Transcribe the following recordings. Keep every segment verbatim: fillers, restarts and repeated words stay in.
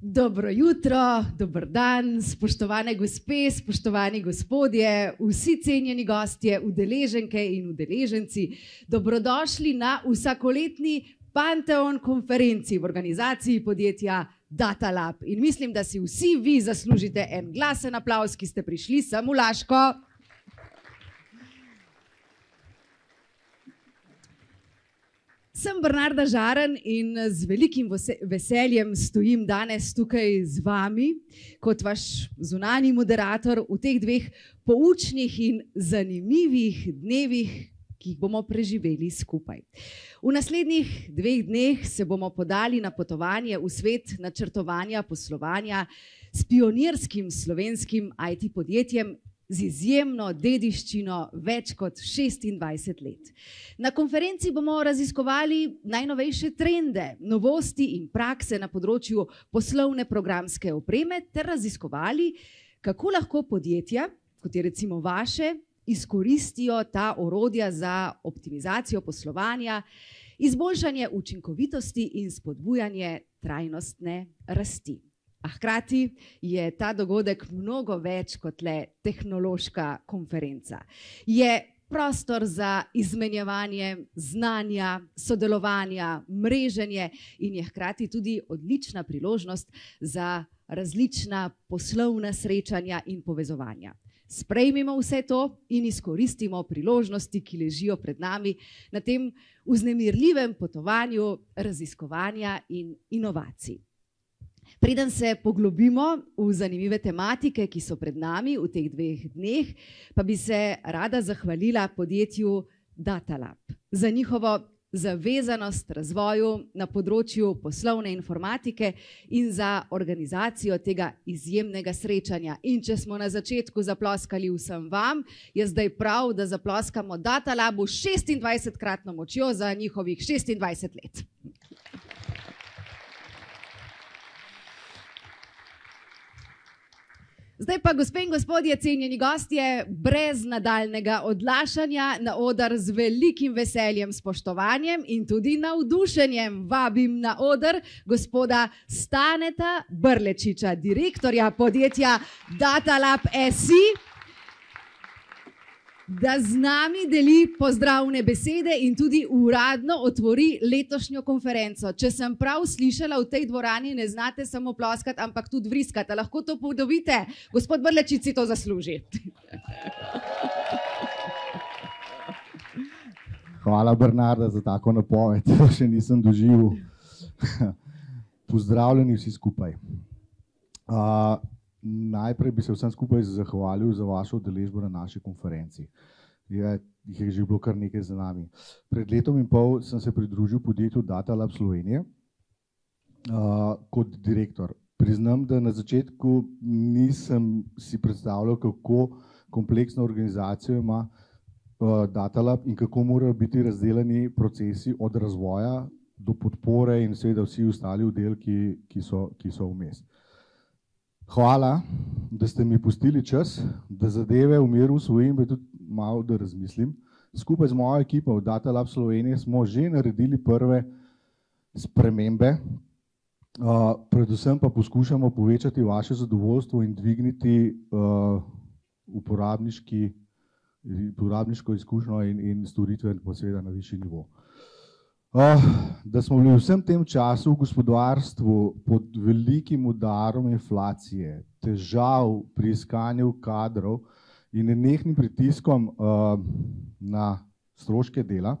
Dobro jutro, dober dan, spoštovane gospe, spoštovani gospodje, vsi cenjeni gostje, udeleženke in udeleženci. Dobrodošli na vsakoletni Panteon konferenci v organizaciji podjetja Datalab. In mislim, da si vsi vi zaslužite en glasen aplavz, ki ste prišli sem v Laško. Sem Bernarda Žaren in z velikim veseljem stojim danes tukaj z vami kot vaš zunanji moderator v teh dveh poučnih in zanimivih dnevih, ki jih bomo preživeli skupaj. V naslednjih dveh dneh se bomo podali na potovanje v svet načrtovanja poslovanja s pionirskim slovenskim I T podjetjem z izjemno dediščino več kot šestindvajset let. Na konferenci bomo raziskovali najnovejše trende, novosti in prakse na področju poslovne programske opreme ter raziskovali, kako lahko podjetja, kot je recimo vaše, izkoristijo ta orodja za optimizacijo poslovanja, izboljšanje učinkovitosti in spodbujanje trajnostne rasti. A hkrati je ta dogodek mnogo več kot le tehnološka konferenca. Je prostor za izmenjevanje znanja, sodelovanja, mreženje in je hkrati tudi odlična priložnost za različna poslovna srečanja in povezovanja. Sprejmimo vse to in izkoristimo priložnosti, ki ležijo pred nami na tem vznemirljivem potovanju raziskovanja in inovacij. Preden se poglobimo v zanimive tematike, ki so pred nami v teh dveh dneh, pa bi se rada zahvalila podjetju Datalab za njihovo zavezanost razvoju na področju poslovne informatike in za organizacijo tega izjemnega srečanja. In če smo na začetku zaploskali vsem vam, je zdaj prav, da zaploskamo Datalabu šestindvajsetkratno močjo za njihovih šestindvajset let. Zdaj pa, gospe in gospodje, cenjeni gostje, brez nadaljnega odlašanja na oder z velikim veseljem, spoštovanjem in tudi navdušenjem vabim na oder gospoda Staneta Brlečiča, direktorja podjetja Datalab S I, da z nami deli pozdravne besede in tudi uradno otvori letošnjo konferenco. Če sem prav slišala, v tej dvorani ne znate samo ploskati, ampak tudi vriskati. Lahko to podobite? Gospod Brlečič si to zasluži. Hvala, Bernarda, za tako napoved. Še nisem doživel. Pozdravljeni vsi skupaj. Uh, Najprej bi se vsem skupaj zahvalil za vašo udeležbo na naši konferenci. Je, jih je že bilo kar nekaj za nami. Pred letom in pol sem se pridružil podjetju Datalab Slovenije uh, kot direktor. Priznam, da na začetku nisem si predstavljal, kako kompleksno organizacijo ima uh, Datalab in kako morajo biti razdeljeni procesi od razvoja do podpore in seveda vsi ostali oddelki, ki so, ki so vmes. Hvala, da ste mi pustili čas, da zadeve v miru usvojim, pa tudi malo da razmislim. Skupaj z mojo ekipo v Datalab Slovenije smo že naredili prve spremembe, uh, predvsem pa poskušamo povečati vaše zadovoljstvo in dvigniti uh, uporabniški, uporabniško izkušnjo in, in storitve pa seveda na višji nivo. Uh, da smo bili v vsem tem času v gospodarstvu pod velikim udarom inflacije, težav pri iskanju kadrov in nenehnim pritiskom uh, na stroške dela.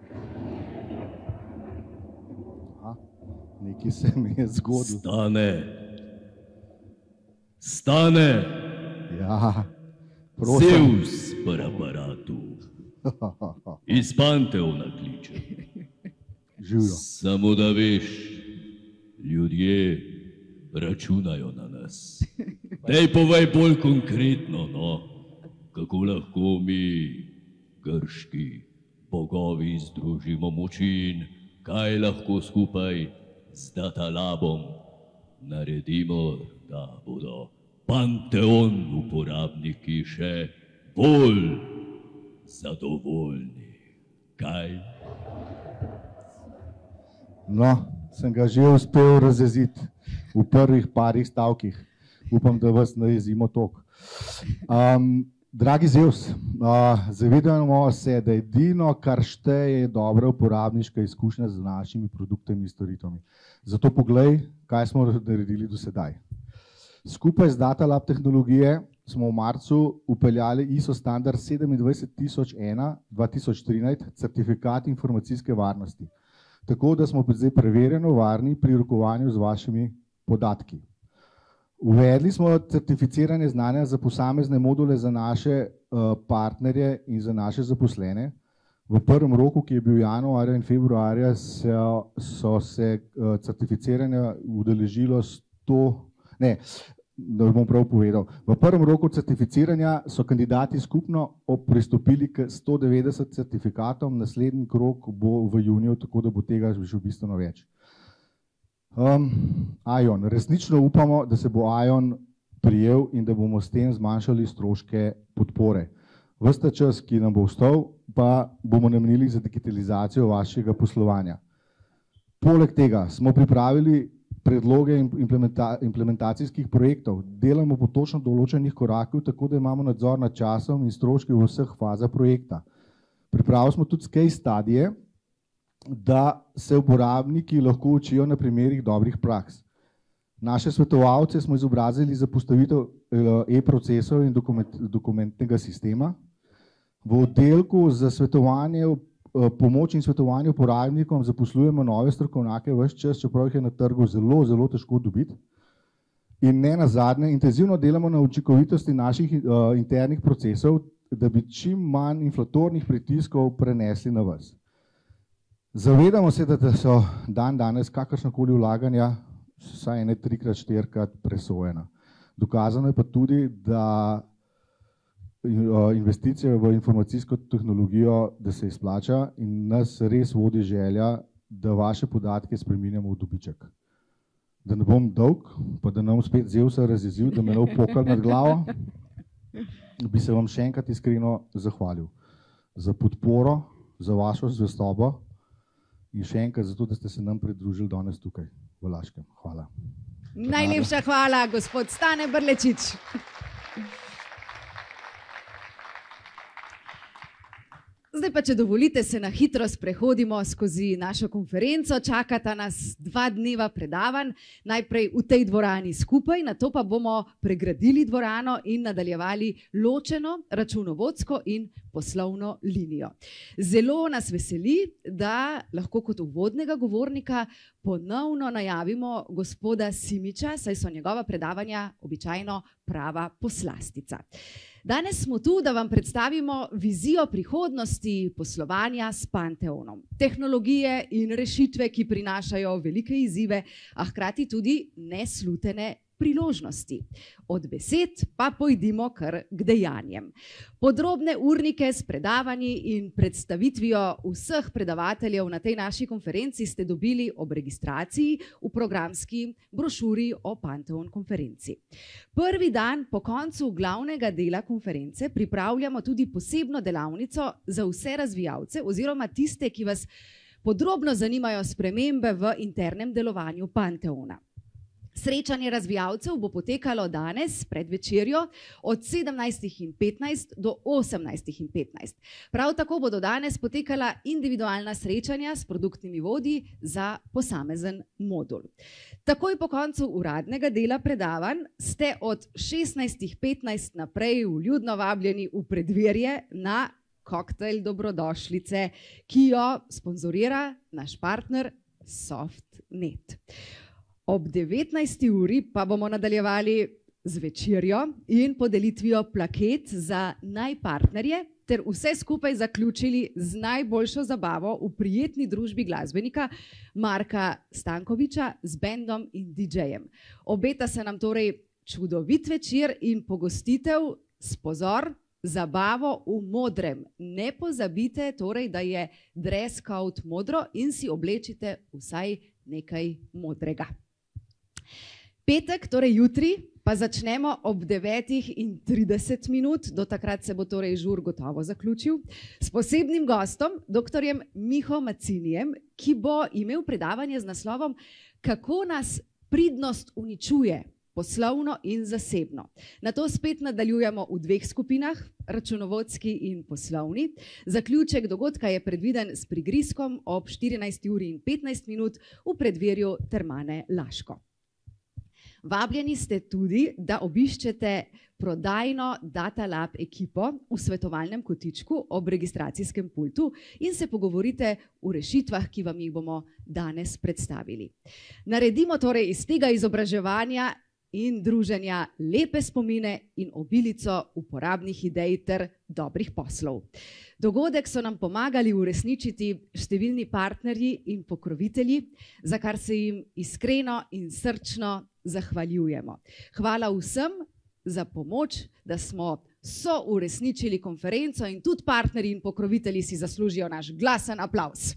Aha, nekaj se mi je zgodilo. Stane! Stane! Ja, prosim. Zeus par aparatu. Iz Panteona kliče. Živjo. Samo da veš, ljudje računajo na nas. Daj povej bolj konkretno, no, kako lahko mi, grški bogovi, združimo moči in kaj lahko skupaj z Datalabom naredimo, da bodo Panteon uporabniki še bolj zadovoljni. Kaj? No, sem ga že uspel razjeziti. v prvih parih stavkih. Upam, da vas ne jezimo toliko. Um, dragi Zeus, uh, zavedamo se, da edino, kar šteje, je dobra uporabniška izkušnja z našimi produktami in storitvami. Zato poglej, kaj smo naredili do sedaj. Skupaj z DataLab tehnologije smo v marcu upeljali I S O standard sedemindvajset tisoč ena dva tisoč trinajst certifikat informacijske varnosti. Tako da smo zdaj preverjeno varni pri rokovanju z vašimi podatki. Uvedli smo certificiranje znanja za posamezne module za naše uh, partnerje in za naše zaposlene. V prvem roku, ki je bil januarja in februarja, so, so se uh, certificiranja udeležilo sto, ne, da bom prav povedal. V prvem roku certificiranja so kandidati skupno pristopili k sto devetdeset certifikatom, naslednji krog bo v juniju, tako da bo tega še bistveno več. Um, Ion. Resnično upamo, da se bo Ion prijel in da bomo s tem zmanjšali stroške podpore. Ves ta čas, ki nam bo ostal, pa bomo namenili za digitalizacijo vašega poslovanja. Poleg tega smo pripravili predloge implementa implementacijskih projektov. Delamo po točno določenih korakih, tako da imamo nadzor nad časom in stroški v vseh fazah projekta. Pripravili smo tudi case studije, da se uporabniki lahko učijo na primerih dobrih praks. Naše svetovalce smo izobrazili za postavitev e-procesov in dokument, dokumentnega sistema. V oddelku za svetovanje, pomoč in svetovanje uporabnikom zaposlujemo nove strokovnjake ves čas, čeprav jih je na trgu zelo, zelo težko dobiti. In ne nazadnje, intenzivno delamo na učinkovitosti naših uh, internih procesov, da bi čim manj inflatornih pritiskov prenesli na vas. Zavedamo se, da so dan danes kakršnakoli vlaganja vsaj ene trikrat, štirikrat presojena. Dokazano je pa tudi, da investicije v informacijsko tehnologijo, da se izplača in nas res vodi želja, da vaše podatke spreminjamo v dobiček. Da ne bom dolg, pa da nam spet Zeusa razjezil, da me ne bo pokal nad glavo, bi se vam še enkrat iskreno zahvalil za podporo, za vašo zvestobo in še enkrat za to, da ste se nam pridružili danes tukaj v Laškem. Hvala. Najlepša hvala, gospod Stane Brlečič. Zdaj pa, če dovolite, se na hitro sprehodimo skozi našo konferenco. Čakata nas dva dneva predavanj, najprej v tej dvorani skupaj, nato pa bomo pregradili dvorano in nadaljevali ločeno računovodsko in poslovno linijo. Zelo nas veseli, da lahko kot uvodnega govornika ponovno najavimo gospoda Simiča, saj so njegova predavanja običajno prava poslastica. Danes smo tu, da vam predstavimo vizijo prihodnosti poslovanja s Pantheonom. Tehnologije in rešitve, ki prinašajo velike izzive, a hkrati tudi neslutene priložnosti. Od besed pa pojdimo kar k dejanjem. Podrobne urnike s predavanji in predstavitvijo vseh predavateljev na tej naši konferenci ste dobili ob registraciji v programski brošuri o Pantheon konferenci. Prvi dan po koncu glavnega dela konference pripravljamo tudi posebno delavnico za vse razvijalce oziroma tiste, ki vas podrobno zanimajo spremembe v internem delovanju Pantheona. Srečanje razvijalcev bo potekalo danes pred večerjo od sedemnajstih petnajst do osemnajstih petnajst. Prav tako bodo danes potekala individualna srečanja s produktnimi vodji za posamezen modul. Takoj po koncu uradnega dela predavanj ste od šestnajstih petnajst naprej vljudno vabljeni v preddverje na koktajl dobrodošlice, ki jo sponzorira naš partner SoftNet. Ob devetnajsti uri pa bomo nadaljevali z večerjo in podelitvijo plaket za najpartnerje ter vse skupaj zaključili z najboljšo zabavo v prijetni družbi glasbenika Marka Stankoviča z bendom in didžejem. Obeta se nam torej čudovit večer in pogostitev s pozor, zabavo v modrem. Ne pozabite torej, da je dress code modro in si oblečite vsaj nekaj modrega. Petek, torej jutri, pa začnemo ob devetih in trideset minut, do takrat se bo torej žur gotovo zaključil, s posebnim gostom, doktorjem Miho Macinijem, ki bo imel predavanje z naslovom Kako nas Pridnost uničuje poslovno in zasebno. Na to spet nadaljujemo v dveh skupinah, računovodski in poslovni. Zaključek dogodka je predviden s prigrizkom ob štirinajsti uri in petnajst minut v predverju Termane Laško. Vabljeni ste tudi, da obiščete prodajno DataLab ekipo v svetovalnem kotičku ob registracijskem pultu in se pogovorite o rešitvah, ki vam jih bomo danes predstavili. Naredimo torej iz tega izobraževanja in druženja lepe spomine in obilico uporabnih idej ter dobrih poslov. Dogodek so nam pomagali uresničiti številni partnerji in pokrovitelji, za kar se jim iskreno in srčno zahvaljujemo. Hvala vsem za pomoč, da smo so uresničili konferenco in tudi partnerji in pokrovitelji si zaslužijo naš glasen aplavz.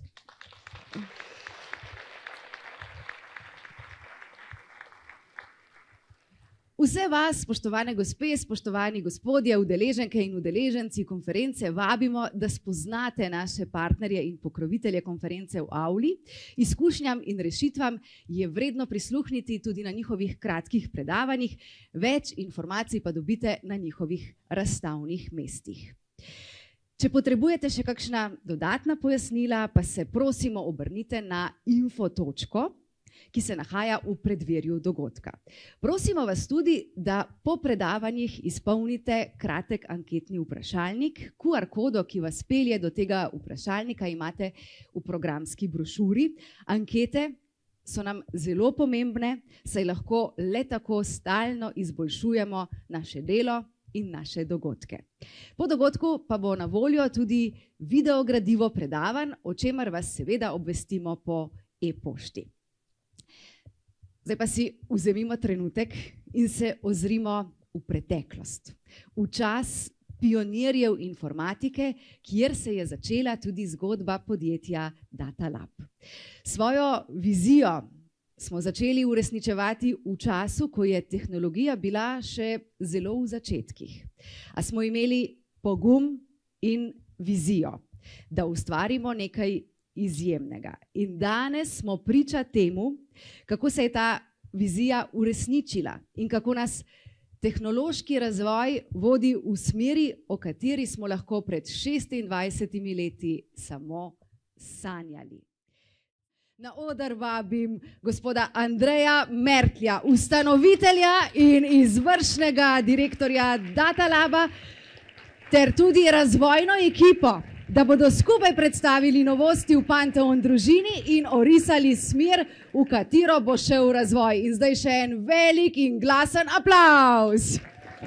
Vse vas, spoštovane gospe, spoštovani gospodje, udeleženke in udeleženci konference vabimo, da spoznate naše partnerje in pokrovitelje konference v avli. Izkušnjam in rešitvam je vredno prisluhniti tudi na njihovih kratkih predavanjih, več informacij pa dobite na njihovih razstavnih mestih. Če potrebujete še kakšna dodatna pojasnila, pa se prosimo obrnite na info točko, ki se nahaja v predverju dogodka. Prosimo vas tudi, da po predavanjih izpolnite kratek anketni vprašalnik. Q R kodo, ki vas pelje do tega vprašalnika, imate v programski brošuri. Ankete so nam zelo pomembne, saj lahko le tako stalno izboljšujemo naše delo in naše dogodke. Po dogodku pa bo na voljo tudi videogradivo predavanj, o čemer vas seveda obvestimo po e-pošti. Zdaj pa si vzemimo trenutek in se ozrimo v preteklost, v čas pionirjev informatike, kjer se je začela tudi zgodba podjetja DataLab. Svojo vizijo smo začeli uresničevati v času, ko je tehnologija bila še zelo v začetkih. A smo imeli pogum in vizijo, da ustvarimo nekaj izjemnega. In danes smo priča temu, kako se je ta vizija uresničila in kako nas tehnološki razvoj vodi v smeri, o kateri smo lahko pred šestindvajsetimi leti samo sanjali. Na oder vabim gospoda Andreja Mertlja, ustanovitelja in izvršnega direktorja DataLaba ter tudi razvojno ekipo, da bodo skupaj predstavili novosti v Panteon družini in orisali smer, v katero bo šel razvoj. In zdaj še en velik in glasen aplavz.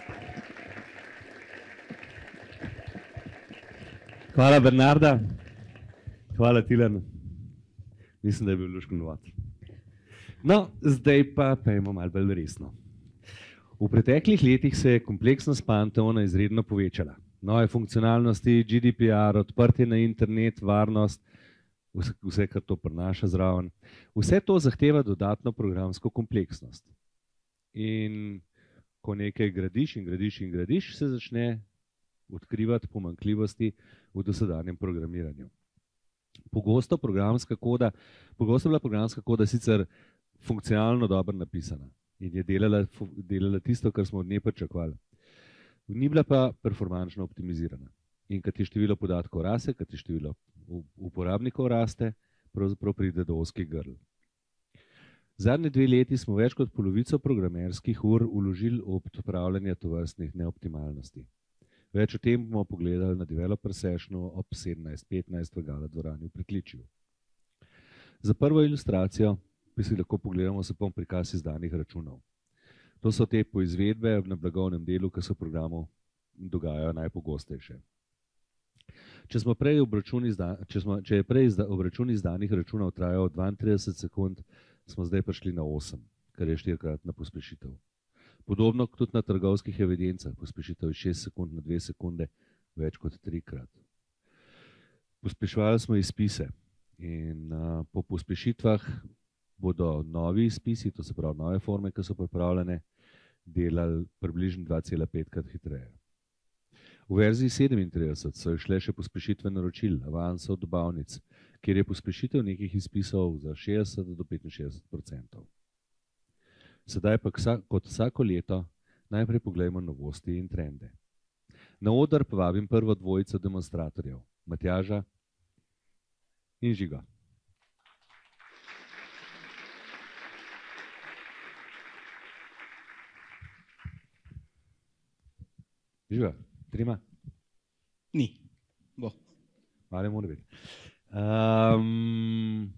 Hvala, Bernarda. Hvala, Tilen. Mislim, da je bil luško novat. No, zdaj pa pejmo malo bolj resno. V preteklih letih se je kompleksnost Panteona izredno povečala. Nove funkcionalnosti, G D P R, odprtje na internet, varnost, vse, kar to prinaša zraven. Vse to zahteva dodatno programsko kompleksnost. In ko nekaj gradiš in gradiš in gradiš, se začne odkrivati pomanjkljivosti v dosedanjem programiranju. Pogosto programska koda, pogosto bila programska koda sicer funkcionalno dobro napisana in je delala, delala tisto, kar smo od nje pričakovali. Ni bila pa performančno optimizirana. In kad je število podatkov raste, kad je število uporabnikov raste, pravzaprav pride do ozkih grl. Zadnje dve leti smo več kot polovico programerskih ur vložili v odpravljanje tovrstnih neoptimalnosti. Več o tem bomo pogledali na Developer Sessionu ob sedemnajst petnajst v Gala dvorani v Pritličju. Za prvo ilustracijo bi si lahko pogledamo samo prikaz izdanih računov. To so te poizvedbe na blagovnem delu, ki se v programu dogajajo najpogostejše. Če, smo prej izda, če, smo, če je prej izda, obračun izdanih računov trajal dvaintrideset sekund, smo zdaj prišli na osem, kar je štirikratna pospešitev. Podobno tudi na trgovskih evidencah, pospešitev je šest sekund na dve sekunde, več kot trikrat. Pospeševali smo izpise in a, po pospešitvah bodo novi izpisi, to se pravi nove forme, ki so pripravljene, delali približno dva cela pet krat hitreje. V verziji sedemintrideset so šle še pospešitve naročil, avansov, dobavnic, kjer je pospešitev nekih izpisov za šestdeset do petinšestdeset procentov. Sedaj pa kot vsako leto najprej pogledamo novosti in trende. Na oder povabim prvo dvojico demonstratorjev, Matjaža in Žiga. Žiga, trima? Ni. Bo. Ali mora biti. Um,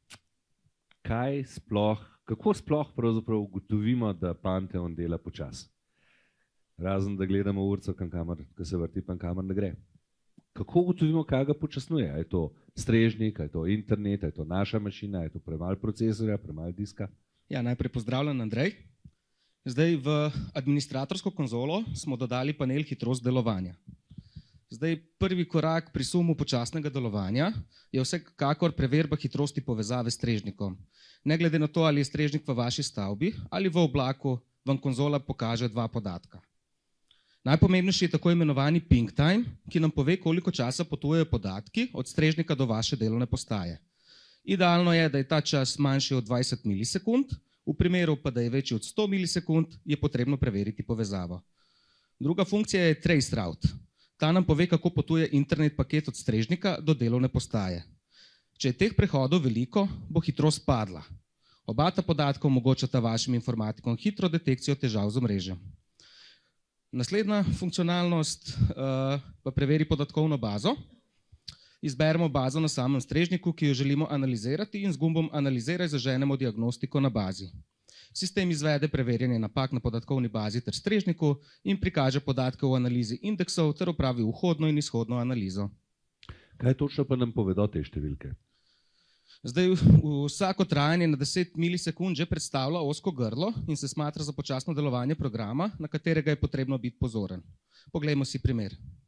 kaj sploh, kako sploh pravzaprav ugotovimo, da Panteon dela počas? Razen, da gledamo urco, kamor se vrti, pa kamor ne gre. Kako ugotovimo, kaj ga počasnuje? Je to strežnik, je to internet, je to naša mašina, je to premalo procesorja, premalo diska? Ja, najprej pozdravljen, Andrej. Zdaj v administratorsko konzolo smo dodali panel hitrost delovanja. Zdaj prvi korak pri sumu počasnega delovanja je vsekakor preverba hitrosti povezave s strežnikom. Ne glede na to, ali je strežnik v vaši stavbi ali v oblaku, vam konzola pokaže dva podatka. Najpomembnejši je tako imenovani ping time, ki nam pove, koliko časa potujejo podatki od strežnika do vaše delovne postaje. Idealno je, da je ta čas manjši od dvajset milisekund, v primeru pa, da je večji od sto milisekund, je potrebno preveriti povezavo. Druga funkcija je trace route. Ta nam pove, kako potuje internet paket od strežnika do delovne postaje. Če je teh prehodov veliko, bo hitrost padla. Oba ta podatka omogočata vašim informatikom hitro detekcijo težav z omrežjem. Naslednja funkcionalnost uh, pa preveri podatkovno bazo. Izberemo bazo na samem strežniku, ki jo želimo analizirati, in z gumbom analiziraj zaženemo diagnostiko na bazi. Sistem izvede preverjanje napak na podatkovni bazi ter strežniku in prikaže podatke o analizi indeksov ter opravi vhodno in izhodno analizo. Kaj točno pa nam povedo te številke? Zdaj, vsako trajanje na deset milisekund že predstavlja ozko grlo in se smatra za počasno delovanje programa, na katerega je potrebno biti pozoren. Poglejmo si primer.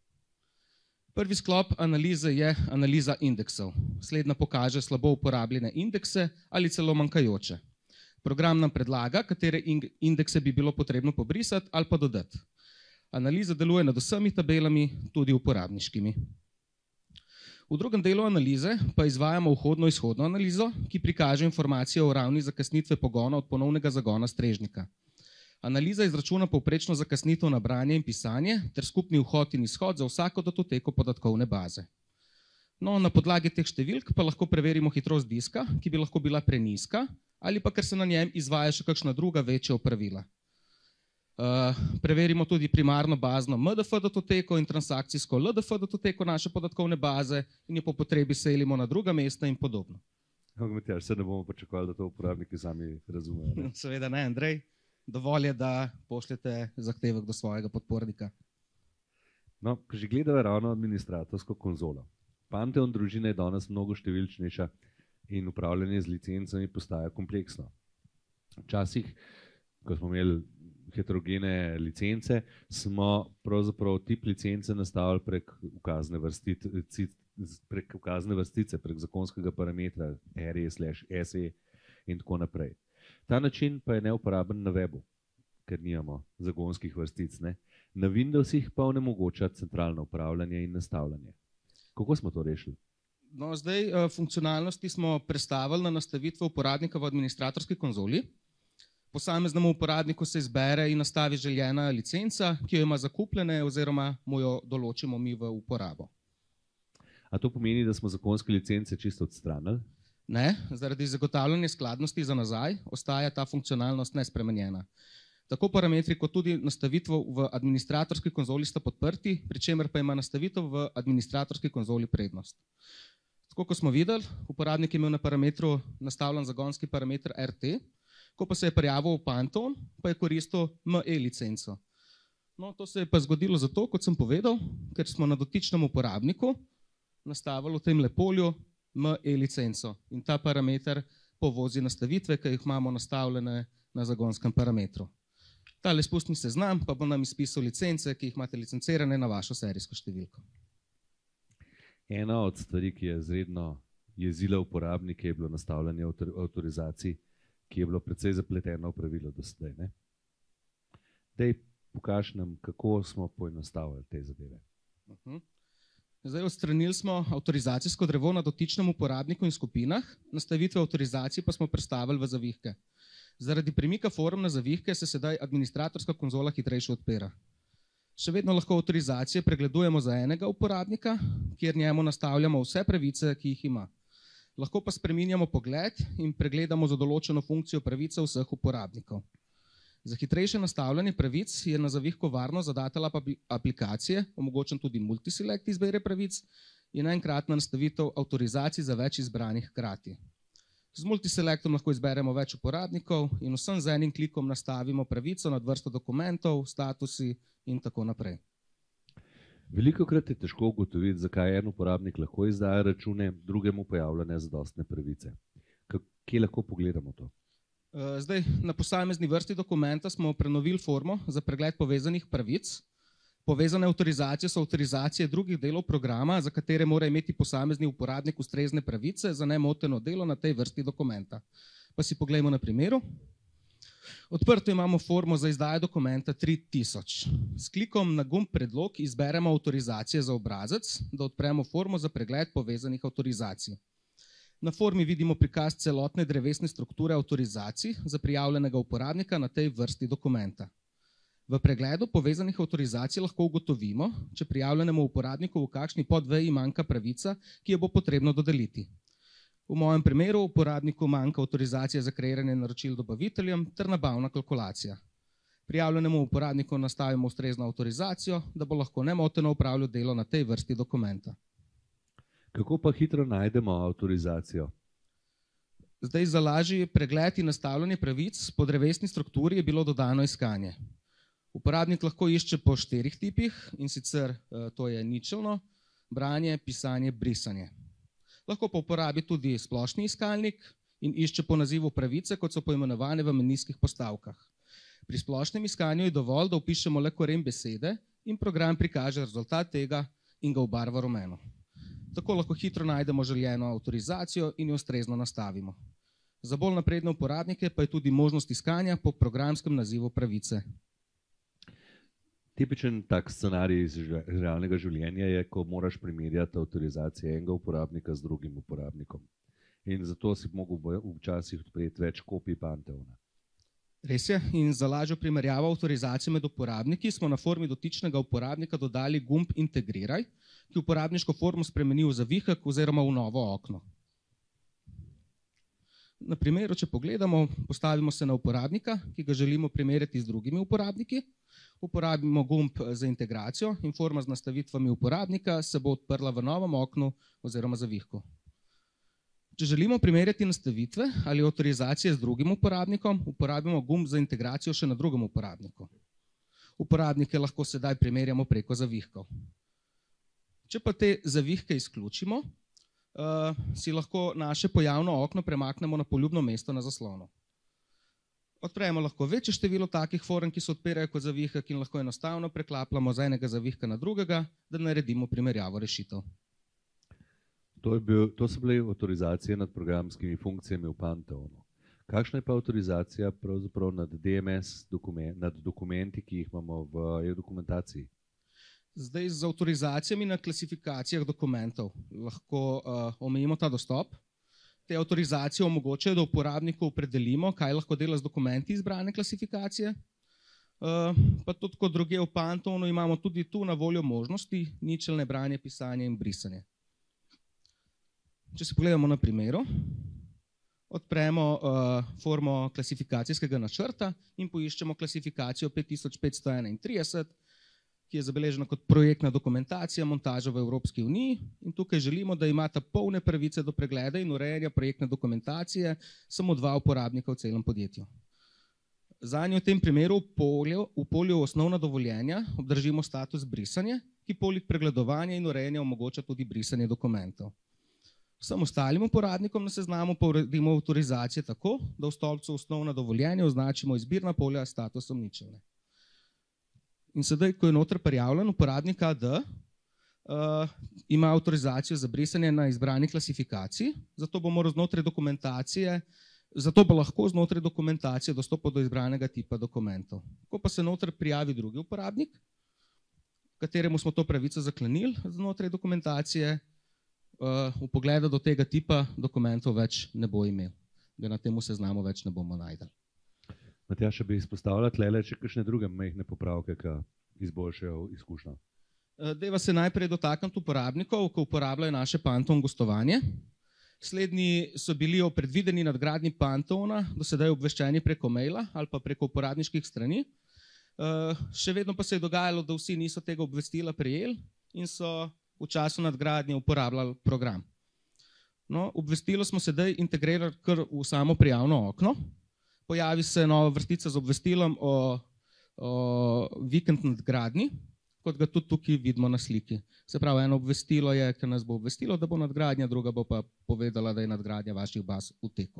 Prvi sklop analize je analiza indeksov. Slednja pokaže slabo uporabljene indekse ali celo manjkajoče. Program nam predlaga, katere indekse bi bilo potrebno pobrisati ali pa dodati. Analiza deluje nad vsemi tabelami, tudi uporabniškimi. V drugem delu analize pa izvajamo vhodno-izhodno analizo, ki prikaže informacije o ravni zakasnitve pogona od ponovnega zagona strežnika. Analiza izračuna povprečno zakasnitev na branje in pisanje ter skupni vhod in izhod za vsako datoteko podatkovne baze. No, na podlagi teh številk pa lahko preverimo hitrost diska, ki bi lahko bila prenizka, ali pa ker se na njem izvaja še kakšna druga večja opravila. Uh, preverimo tudi primarno bazno M D F datoteko in transakcijsko L D F datoteko naše podatkovne baze in jo po potrebi selimo na druga mesta in podobno. Matjaž, se ne bomo pričakovali, da to uporabniki sami razumejo. Ne? Seveda ne, Andrej. Dovolj je, da pošljete zahtevek do svojega podpornika. No, ko že gledava ravno administratorsko konzolo. Panteon družina je danes mnogo številčnejša in upravljanje z licencami postaja kompleksno. Včasih, ko smo imeli heterogene licence, smo pravzaprav tip licence nastavili prek ukazne vrstice, prek ukazne vrstice, prek zakonskega parametra R E slash S E in tako naprej. Ta način pa je neuporaben na webu, ker nimamo zagonskih vrstic. Ne? Na Windowsih pa onemogoča centralno upravljanje in nastavljanje. Kako smo to rešili? No, zdaj, funkcionalnosti smo prestavili na nastavitve uporabnika v administratorski konzoli. Posameznemu uporabniku se izbere in nastavi željena licenca, ki jo ima zakupljene oziroma mu jo določimo mi v uporabo. A to pomeni, da smo zakonske licence čisto odstranili? Ne, zaradi zagotavljanja skladnosti za nazaj ostaja ta funkcionalnost nespremenjena. Tako parametri kot tudi nastavitev v administratorski konzoli sta podprti, pri čemer pa ima nastavitev v administratorski konzoli prednost. Tako kot smo videli, uporabnik je imel na parametru nastavljen zagonski parameter R T, ko pa se je prijavil v Panteon, pa je koristil M E licenco. No, to se je pa zgodilo zato, kot sem povedal, ker smo na dotičnem uporabniku nastavili v tem polju M E licenco in ta parameter povozi nastavitve, ki jih imamo nastavljene na zagonskem parametru. Tale spustni seznam pa bo nam izpisal licence, ki jih imate licencirane na vašo serijsko številko. Ena od stvari, ki je izredno jezila uporabnike, je bilo nastavljanje avtorizacij, ki je bilo precej zapleteno pravilo do sedaj. Ne? Dej, pokaž nam, kako smo poenostavili te zadeve. Uh -huh. Zdaj, odstranili smo avtorizacijsko drevo na dotičnem uporabniku in skupinah, nastavitve avtorizacij pa smo prestavili v zavihke. Zaradi premika form na zavihke se sedaj administratorska konzola hitrejše odpira. Še vedno lahko avtorizacije pregledujemo za enega uporabnika, kjer njemu nastavljamo vse pravice, ki jih ima. Lahko pa spreminjamo pogled in pregledamo za določeno funkcijo pravice vseh uporabnikov. Za hitrejše nastavljanje pravic je na zavihko varno zadatela aplikacije, omogočen tudi multiselect izbire pravic in enkratna nastavitev avtorizacij za več izbranih hkrati. Z multiselectom lahko izberemo več uporabnikov in vsem z enim klikom nastavimo pravico nad vrsto dokumentov, statusi in tako naprej. Velikokrat je težko ugotoviti, zakaj en uporabnik lahko izdaja račune, drugemu pojavlja nezadostne pravice. Kje lahko pogledamo to? Zdaj, na posamezni vrsti dokumenta smo prenovili formo za pregled povezanih pravic. Povezane avtorizacije so avtorizacije drugih delov programa, za katere mora imeti posamezni uporabnik ustrezne pravice za nemoteno delo na tej vrsti dokumenta. Pa si poglejmo na primeru. Odprto imamo formo za izdajo dokumenta tri tisoč. S klikom na gumb predlog izberemo avtorizacije za obrazec, da odpremo formo za pregled povezanih avtorizacij. Na formi vidimo prikaz celotne drevesne strukture avtorizacij za prijavljenega uporabnika na tej vrsti dokumenta. V pregledu povezanih avtorizacij lahko ugotovimo, če prijavljenemu uporabniku v kakšni podveji manjka pravica, ki jo bo potrebno dodeliti. V mojem primeru uporabniku manjka avtorizacija za kreiranje naročil dobaviteljem ter nabavna kalkulacija. Prijavljenemu uporabniku nastavimo ustrezno avtorizacijo, da bo lahko nemoteno opravljal delo na tej vrsti dokumenta. Kako pa hitro najdemo avtorizacijo? Zdaj, za lažji pregled in nastavljanje pravic po drevesni strukturi je bilo dodano iskanje. Uporabnik lahko išče po štirih tipih, in sicer to je ničelno, branje, pisanje, brisanje. Lahko pa uporabi tudi splošni iskalnik in išče po nazivu pravice, kot so poimenovane v menijskih postavkah. Pri splošnem iskanju je dovolj, da vpišemo le koren besede in program prikaže rezultat tega in ga obarva rumeno. Tako lahko hitro najdemo željeno avtorizacijo in jo ustrezno nastavimo. Za bolj napredne uporabnike pa je tudi možnost iskanja po programskem nazivu pravice. Tipičen tak scenarij iz realnega življenja je, ko moraš primerjati avtorizacije enega uporabnika z drugim uporabnikom. In zato si mogel včasih odpreti več kopij Pantheona. Res je, in za lažjo primerjavo avtorizacije med uporabniki smo na formi dotičnega uporabnika dodali gumb Integriraj, ki uporabniško formo spremeni v zavihek oziroma v novo okno. Na primeru, če pogledamo, postavimo se na uporabnika, ki ga želimo primerjati z drugimi uporabniki, uporabimo gumb za integracijo in forma z nastavitvami uporabnika se bo odprla v novem oknu oziroma zavihku. Če želimo primerjati nastavitve ali avtorizacije z drugim uporabnikom, uporabimo gumb za integracijo še na drugem uporabniku. Uporabnike lahko sedaj primerjamo preko zavihkov. Če pa te zavihke izključimo, uh, si lahko naše pojavno okno premaknemo na poljubno mesto na zaslonu. Odpremo lahko večje število takih form, ki se odpirajo kot zavihek in lahko enostavno preklapljamo z enega zavihka na drugega, da naredimo primerjavo rešitev. To, je bil, to so bile avtorizacije nad programskimi funkcijami v Pantheonu. Kakšna je pa avtorizacija pravzaprav nad D M S dokument, nad dokumenti, ki jih imamo v e-dokumentaciji? Zdaj, z avtorizacijami na klasifikacijah dokumentov lahko uh, omejimo ta dostop. Te avtorizacije omogočajo, da uporabniku opredelimo, kaj lahko dela z dokumenti izbrane klasifikacije. Uh, pa tudi kot druge v Pantheonu imamo tudi tu na voljo možnosti ničelne branje, pisanje in brisanje. Če se pogledamo na primeru, odpremo uh, formo klasifikacijskega načrta in poiščemo klasifikacijo pet tisoč petsto enaintrideset, ki je zabeležena kot projektna dokumentacija montaža v Evropski uniji, in tukaj želimo, da imata polne pravice do pregleda in urejanja projektne dokumentacije samo dva uporabnika v celem podjetju. Zanje v tem primeru v polju, v polju osnovna dovoljenja obdržimo status brisanje, ki poleg pregledovanja in urejanja omogoča tudi brisanje dokumentov. Vsem ostalim uporabnikom na seznamu pa uredimo avtorizacije tako, da v stolpcu osnovna dovoljenja označimo izbirna polja s statusom ničelne. In sedaj, ko je noter prijavljen uporabnik A D, uh, ima avtorizacijo za brisanje na izbrani klasifikaciji, zato bo moral znotraj dokumentacije, zato bo lahko znotraj dokumentacije dostopal do izbranega tipa dokumentov. Ko pa se noter prijavi drugi uporabnik, kateremu smo to pravico zaklenili znotraj dokumentacije, uh, v pogledu do tega tipa dokumentov več ne bo imel, da na temu seznamu več ne bomo najdeli. Matjaž, bi izpostavila tlele še kakšne druge majhne popravke, ki izboljšajo izkušnjo? Deva se najprej dotakniti uporabnikov, ki uporabljajo naše Pantone gostovanje. Slednji so bili o predvideni nadgradnji Pantona do sedaj obveščeni preko maila ali pa preko uporabniških strani. Še vedno pa se je dogajalo, da vsi niso tega obvestila prejeli in so v času nadgradnje uporabljali program. No, obvestilo smo sedaj integrirali kar v samo prijavno okno. Pojavi se nova vrstica z obvestilom o, o vikend nadgradnji, kot ga tudi tukaj vidimo na sliki. Se pravi, eno obvestilo je, ki nas bo obvestilo, da bo nadgradnja, druga bo pa povedala, da je nadgradnja vaših baz v teku.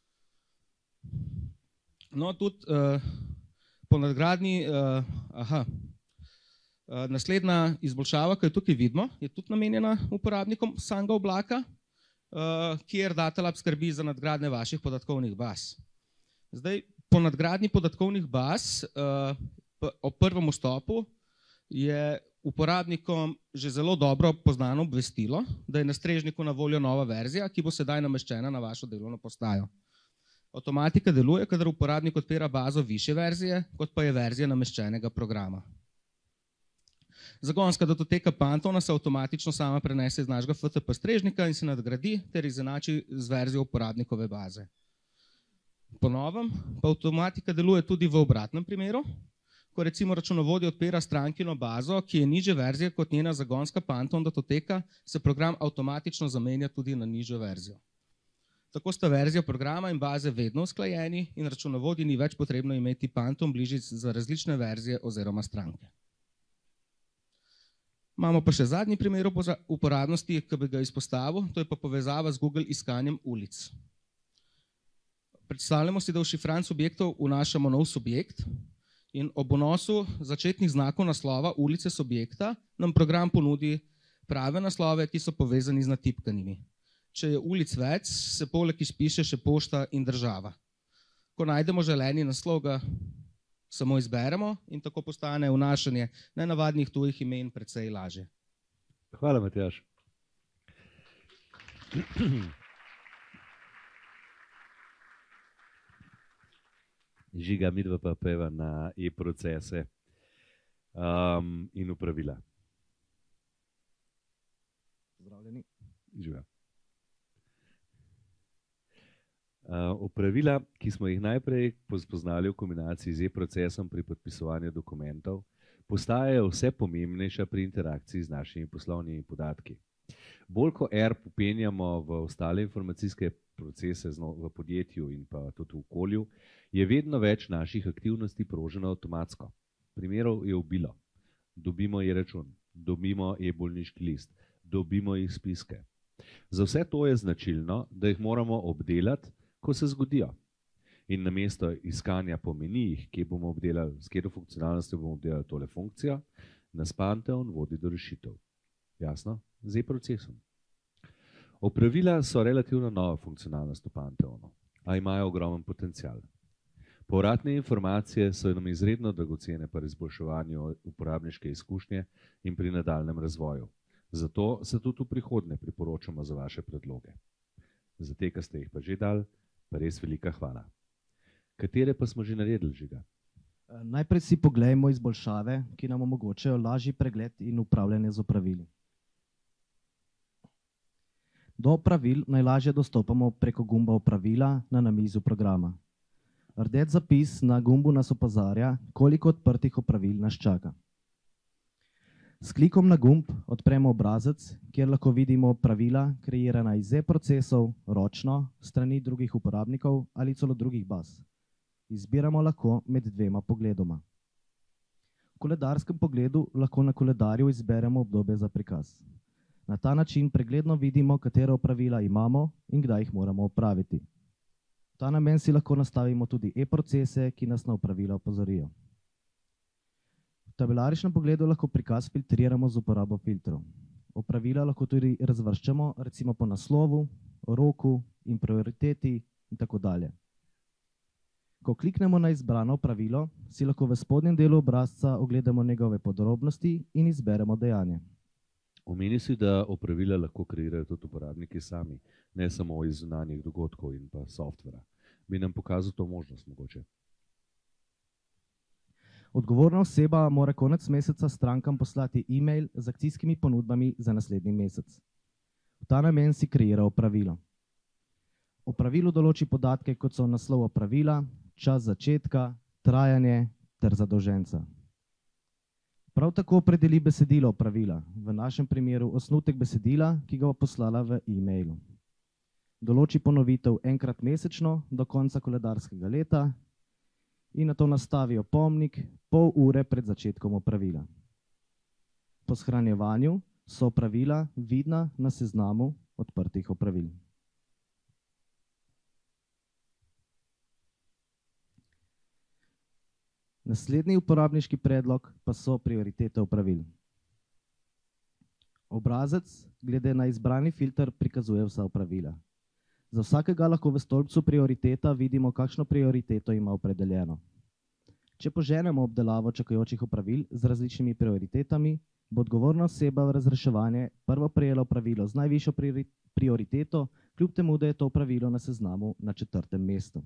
No, tudi uh, po nadgradnji, uh, aha, uh, naslednja izboljšava, ki jo tukaj vidimo, je tudi namenjena uporabnikom samega oblaka, uh, kjer Datalab skrbi za nadgradnje vaših podatkovnih baz. Zdaj, po nadgradnji podatkovnih baz, uh, ob prvem vstopu, je uporabnikom že zelo dobro poznano obvestilo, da je na strežniku na voljo nova verzija, ki bo sedaj nameščena na vašo delovno postajo. Avtomatika deluje, kadar uporabnik odpira bazo višje verzije, kot pa je verzija nameščenega programa. Zagonska datoteka Pantona se avtomatično sama prenese iz našega F T P strežnika in se nadgradi ter izenači z verzijo uporabnikove baze. Po novem pa avtomatika deluje tudi v obratnem primeru, ko recimo računovodja odpira strankino bazo, ki je nižje verzije kot njena zagonska Pantone datoteka, se program avtomatično zamenja tudi na nižjo verzijo. Tako sta verzija programa in baze vedno usklajeni in računovodji ni več potrebno imeti Pantone bližic za različne verzije oziroma stranke. Imamo pa še zadnji primer uporabnosti, ki bi ga izpostavil, to je pa povezava z Google iskanjem ulic. Predstavljamo si, da v šifranc objektov vnašamo nov subjekt, in ob vnosu začetnih znakov naslova ulice subjekta nam program ponudi prave naslove, ki so povezani z natipkanimi. Če je ulic več, se poleg izpiše še pošta in država. Ko najdemo želeni naslov, ga samo izberemo in tako postane vnašanje nenavadnih tujih imen precej lažje. Hvala, Matjaž. Žiga, midva pa peva na e-procese um, in upravila. Pozdravljeni. Žiga. Uh, upravila, ki smo jih najprej spoznali v kombinaciji z e-procesom pri podpisovanju dokumentov, postajajo vse pomembnejša pri interakciji z našimi poslovnimi podatki. Bolj ko R popenjamo v ostale informacijske procese v podjetju in pa tudi v okolju, je vedno več naših aktivnosti proženo avtomatsko. Primerov je obilo. Dobimo e-račun, dobimo e-bolniški list, dobimo e-spiske. Za vse to je značilno, da jih moramo obdelati, ko se zgodijo. In namesto iskanja po menijih, kje bomo obdelali, s katero funkcionalnostjo bomo obdelali tole funkcijo, nas Pantone vodi do rešitev. Jasno? Z e-procesom. Opravila so relativno nova funkcionalnost v Pantheonu, a imajo ogromen potencial. Povratne informacije so nam izredno dragocene pri izboljševanju uporabniške izkušnje in pri nadaljnjem razvoju. Zato se tudi v prihodnje priporočamo za vaše predloge. Za te, ki ste jih pa že dali, pa res velika hvala. Katere pa smo že naredili, Žiga? Najprej si poglejmo izboljšave, ki nam omogočajo lažji pregled in upravljanje z opravili. Do opravil najlažje dostopamo preko gumba opravila na namizu programa. Rdeč zapis na gumbu nas opozarja, koliko odprtih opravil nas čaka. S klikom na gumb odpremo obrazec, kjer lahko vidimo pravila, kreirana iz e-procesov, ročno, strani drugih uporabnikov ali celo drugih baz. Izbiramo lahko med dvema pogledoma. V koledarskem pogledu lahko na koledarju izberemo obdobje za prikaz. Na ta način pregledno vidimo, katera opravila imamo in kdaj jih moramo opraviti. V ta namen si lahko nastavimo tudi e-procese, ki nas na opravila opozorijo. V tabelaričnem pogledu lahko prikaz filtriramo z uporabo filtrov. Opravila lahko tudi razvrščamo, recimo po naslovu, roku in prioriteti in tako dalje. Ko kliknemo na izbrano opravilo, si lahko v spodnjem delu obrazca ogledamo njegove podrobnosti in izberemo dejanje. Omeni si, da opravila lahko kreirajo tudi uporabniki sami, ne samo iz zunanjih dogodkov in pa softvera. Bi nam pokazal to možnost mogoče? Odgovorna oseba mora konec meseca strankam poslati e-mail z akcijskimi ponudbami za naslednji mesec. V ta namen si kreira opravilo. Opravilo določi podatke, kot so naslov opravila, čas začetka, trajanje ter zadolženca. Prav tako opredeli besedilo opravila, v našem primeru osnutek besedila, ki ga bo poslala v e-mailu. Določi ponovitev enkrat mesečno do konca koledarskega leta in nato nastavi opomnik pol ure pred začetkom opravila. Po shranjevanju so opravila vidna na seznamu odprtih opravil. Naslednji uporabniški predlog pa so prioritete opravil. Obrazec glede na izbrani filter prikazuje vsa opravila. Za vsakega lahko v stolpcu prioriteta vidimo, kakšno prioriteto ima opredeljeno. Če poženemo obdelavo čakajočih opravil z različnimi prioritetami, bo odgovorna oseba v razreševanje prvo prejela opravilo z najvišjo prioriteto, kljub temu, da je to opravilo na seznamu na četrtem mestu.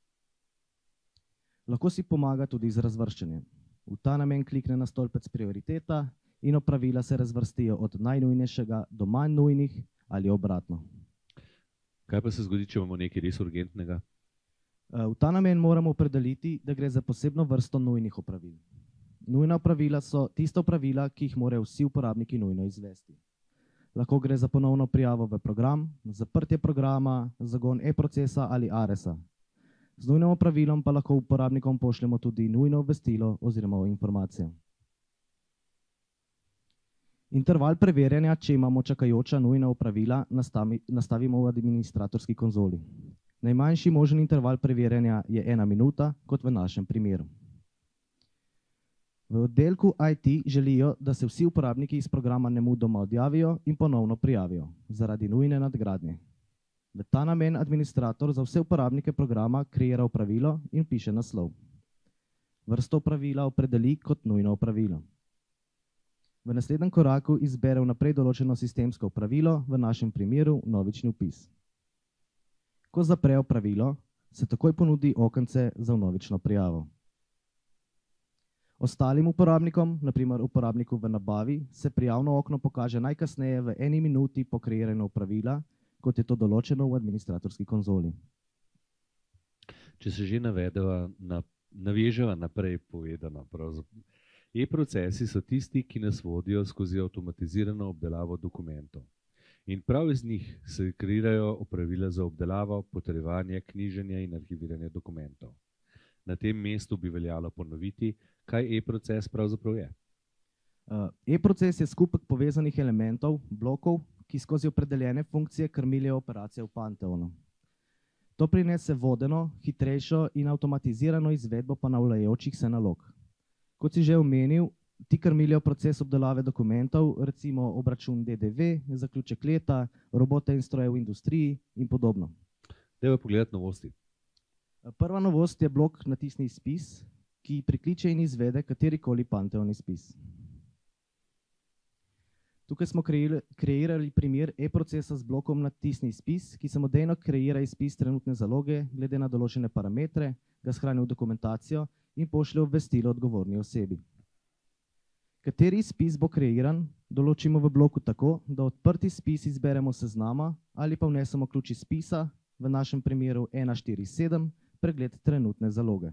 Lahko si pomaga tudi z razvrščanjem. V ta namen klikne na stolpec prioriteta in opravila se razvrstijo od najnujnejšega do manj nujnih ali obratno. Kaj pa se zgodi, če imamo nekaj res urgentnega? V ta namen moramo opredeliti, da gre za posebno vrsto nujnih opravil. Nujna opravila so tista opravila, ki jih morajo vsi uporabniki nujno izvesti. Lahko gre za ponovno prijavo v program, zaprtje programa, zagon e-procesa ali aresa. Z nujnim opravilom pa lahko uporabnikom pošljemo tudi nujno obvestilo oziroma informacijo. Interval preverjanja, če imamo čakajoča nujna opravila, nastavimo v administratorski konzoli. Najmanjši možen interval preverjanja je ena minuta, kot v našem primeru. V oddelku I T želijo, da se vsi uporabniki iz programa nemudoma odjavijo in ponovno prijavijo zaradi nujne nadgradnje. V ta namen administrator za vse uporabnike programa kreira opravilo in piše naslov. Vrsto opravila opredeli kot nujno opravilo. V naslednjem koraku izbere vnaprej določeno sistemsko opravilo, v našem primeru vnovični vpis. Ko zapre opravilo, se takoj ponudi okence za vnovično prijavo. Ostalim uporabnikom, na primer uporabniku v nabavi, se prijavno okno pokaže najkasneje v eni minuti po kreiranju opravila, kot je to določeno v administratorski konzoli. Če se že navedeva, na, naveževa naprej povedano, e-procesi so tisti, ki nas vodijo skozi avtomatizirano obdelavo dokumentov. In prav iz njih se kreirajo opravila za obdelavo, potrjevanje, knjiženje in arhiviranje dokumentov. Na tem mestu bi veljalo ponoviti, kaj e-proces pravzaprav je. E-proces je skupek povezanih elementov, blokov, ki skozi opredeljene funkcije krmilijo operacije v Pantheonu. To prinese vodeno, hitrejšo in avtomatizirano izvedbo ponavljajočih se nalog. Kot si že omenil, ti krmilijo proces obdelave dokumentov, recimo obračun D D V, zaključek leta, robote in stroje v industriji in podobno. Dajmo pogledati novosti. Prva novost je blok natisni izpis, ki prikliče in izvede katerikoli Pantheon izpis. Tukaj smo kreirali primer e-procesa z blokom natisni izpis, ki samodejno kreira izpis trenutne zaloge glede na določene parametre, ga shrani v dokumentacijo in pošlje obvestilo odgovorni osebi. Kateri izpis bo kreiran, določimo v bloku tako, da odprti izpis izberemo seznama ali pa vnesemo ključ izpisa, v našem primeru ena štiri sedem, pregled trenutne zaloge.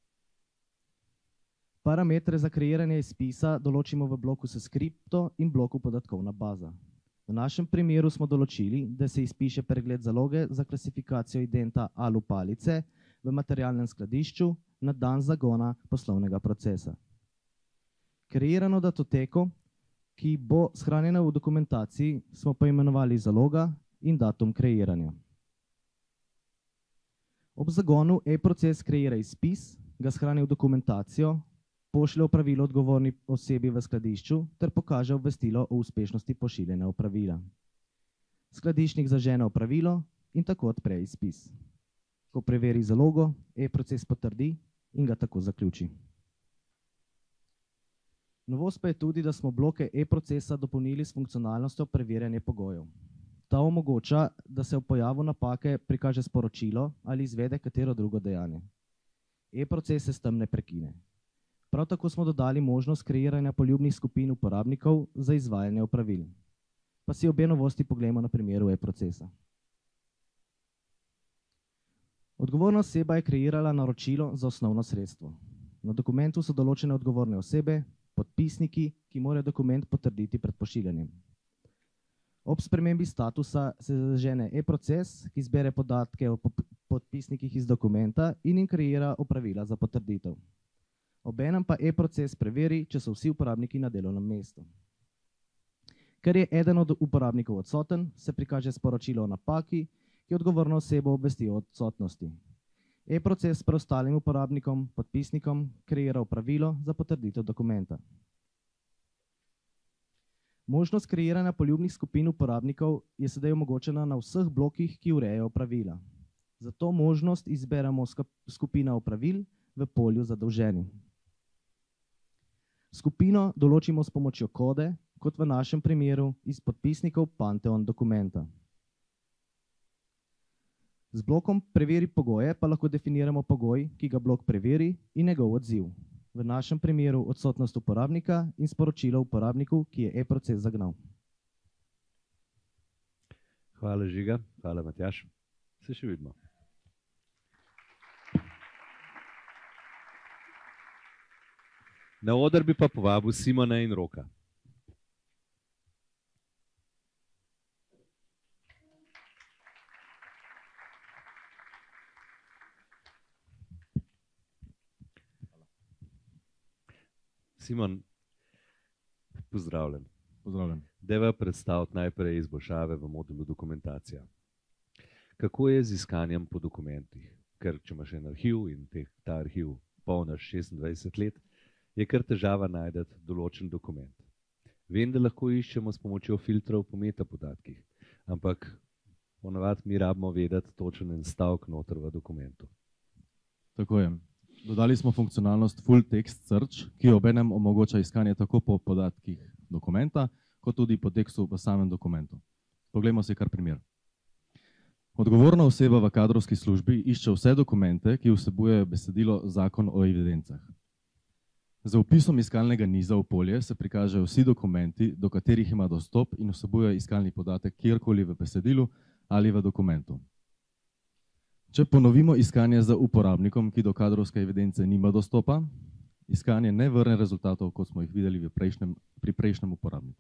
Parametre za kreiranje izpisa določimo v bloku s skripto in bloku podatkovna baza. V našem primeru smo določili, da se izpiše pregled zaloge za klasifikacijo identa alu palice v materialnem skladišču na dan zagona poslovnega procesa. Kreirano datoteko, ki bo shranjena v dokumentaciji, smo poimenovali zaloga in datum kreiranja. Ob zagonu e-proces kreira izpis, ga shrani v dokumentacijo, pošlje opravilo odgovorni osebi v skladišču ter pokaže obvestilo o uspešnosti pošiljanja opravila. Skladiščnik zažene opravilo in tako odpre izpis. Ko preveri zalogo, e-proces potrdi in ga tako zaključi. Novost pa je tudi, da smo bloke e-procesa dopolnili s funkcionalnostjo preverjanja pogojev. Ta omogoča, da se v pojavu napake prikaže sporočilo ali izvede katero drugo dejanje. E-proces se s tem ne prekine. Prav tako smo dodali možnost kreiranja poljubnih skupin uporabnikov za izvajanje opravil. Pa si obe novosti poglejmo na primeru e-procesa. Odgovorna oseba je kreirala naročilo za osnovno sredstvo. Na dokumentu so določene odgovorne osebe, podpisniki, ki morajo dokument potrditi pred pošiljanjem. Ob spremembi statusa se zažene e-proces, ki zbere podatke o podpisnikih iz dokumenta in jim kreira opravila za potrditev. Obenem pa e-proces preveri, če so vsi uporabniki na delovnem mestu. Ker je eden od uporabnikov odsoten, se prikaže sporočilo o napaki, ki odgovorno osebo obvesti o odsotnosti. E-proces s preostalim uporabnikom, podpisnikom, kreira opravilo za potrditev dokumenta. Možnost kreiranja poljubnih skupin uporabnikov je sedaj omogočena na vseh blokih, ki urejajo opravila. Za to možnost izberemo skupina opravil v polju zadolženi. Skupino določimo s pomočjo kode, kot v našem primeru iz podpisnikov Pantheon dokumenta. Z blokom preveri pogoje pa lahko definiramo pogoj, ki ga blok preveri in njegov odziv. V našem primeru odsotnost uporabnika in sporočilo uporabniku, ki je e-proces zagnal. Hvala, Žiga. Hvala, Matjaž. Se še vidimo. Na oder bi pa povabil Simona in Roka. Simon, pozdravljen. Pozdravljen. Deva predstaviti najprej izboljšave v modulu dokumentacija. Kako je z iskanjem po dokumentih? Ker če imaš en arhiv in te, ta arhiv polnaš šestindvajset let, je kar težava najti določen dokument. Vem, da lahko iščemo s pomočjo filtrov po metapodatkih, ampak ponavadi mi rabimo vedeti točen en stavek noter v dokumentu. Tako je. Dodali smo funkcionalnost Full Text Search, ki obenem omogoča iskanje tako po podatkih dokumenta, kot tudi po tekstu v samem dokumentu. Poglejmo si kar primer. Odgovorna oseba v kadrovski službi išče vse dokumente, ki vsebujejo besedilo Zakon o evidencah. Z vpisom iskalnega niza v polje se prikažejo vsi dokumenti, do katerih ima dostop in vsebujejo iskalni podatek kjerkoli v besedilu ali v dokumentu. Če ponovimo iskanje za uporabnikom, ki do kadrovske evidence nima dostopa, iskanje ne vrne rezultatov, kot smo jih videli v prejšnjem, pri prejšnjem uporabniku.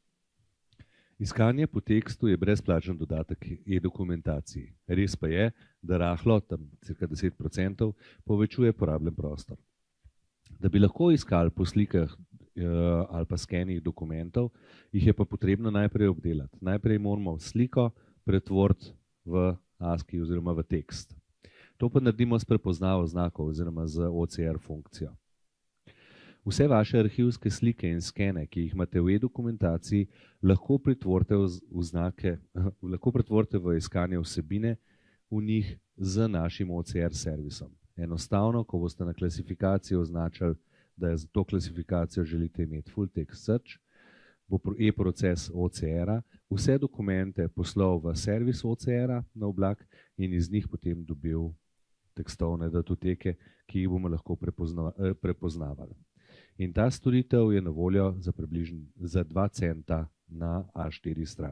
Iskanje po tekstu je brezplačen dodatek e-dokumentaciji. Res pa je, da rahlo, tam cirka deset procentov, povečuje porabljen prostor. Da bi lahko iskali po slikah eh, ali pa skenih dokumentov, jih je pa potrebno najprej obdelati. Najprej moramo sliko pretvoriti v ASCII oziroma v tekst. To pa naredimo s prepoznavo znakov oziroma z O C R funkcijo. Vse vaše arhivske slike in skene, ki jih imate v e-dokumentaciji, lahko pretvorite v, v znake, lahko pretvorite v iskanje vsebine v njih z našim O C R servisom. Enostavno, ko boste na klasifikacijo označili, da je za to klasifikacijo želite imeti Full Text Search, bo e-proces O C R-a vse dokumente poslal v servis O C R-a na oblak in iz njih potem dobil tekstovne datoteke, ki jih bomo lahko prepozna, eh, prepoznavali. In ta storitev je na voljo za približno za dva centa na A štiri stran.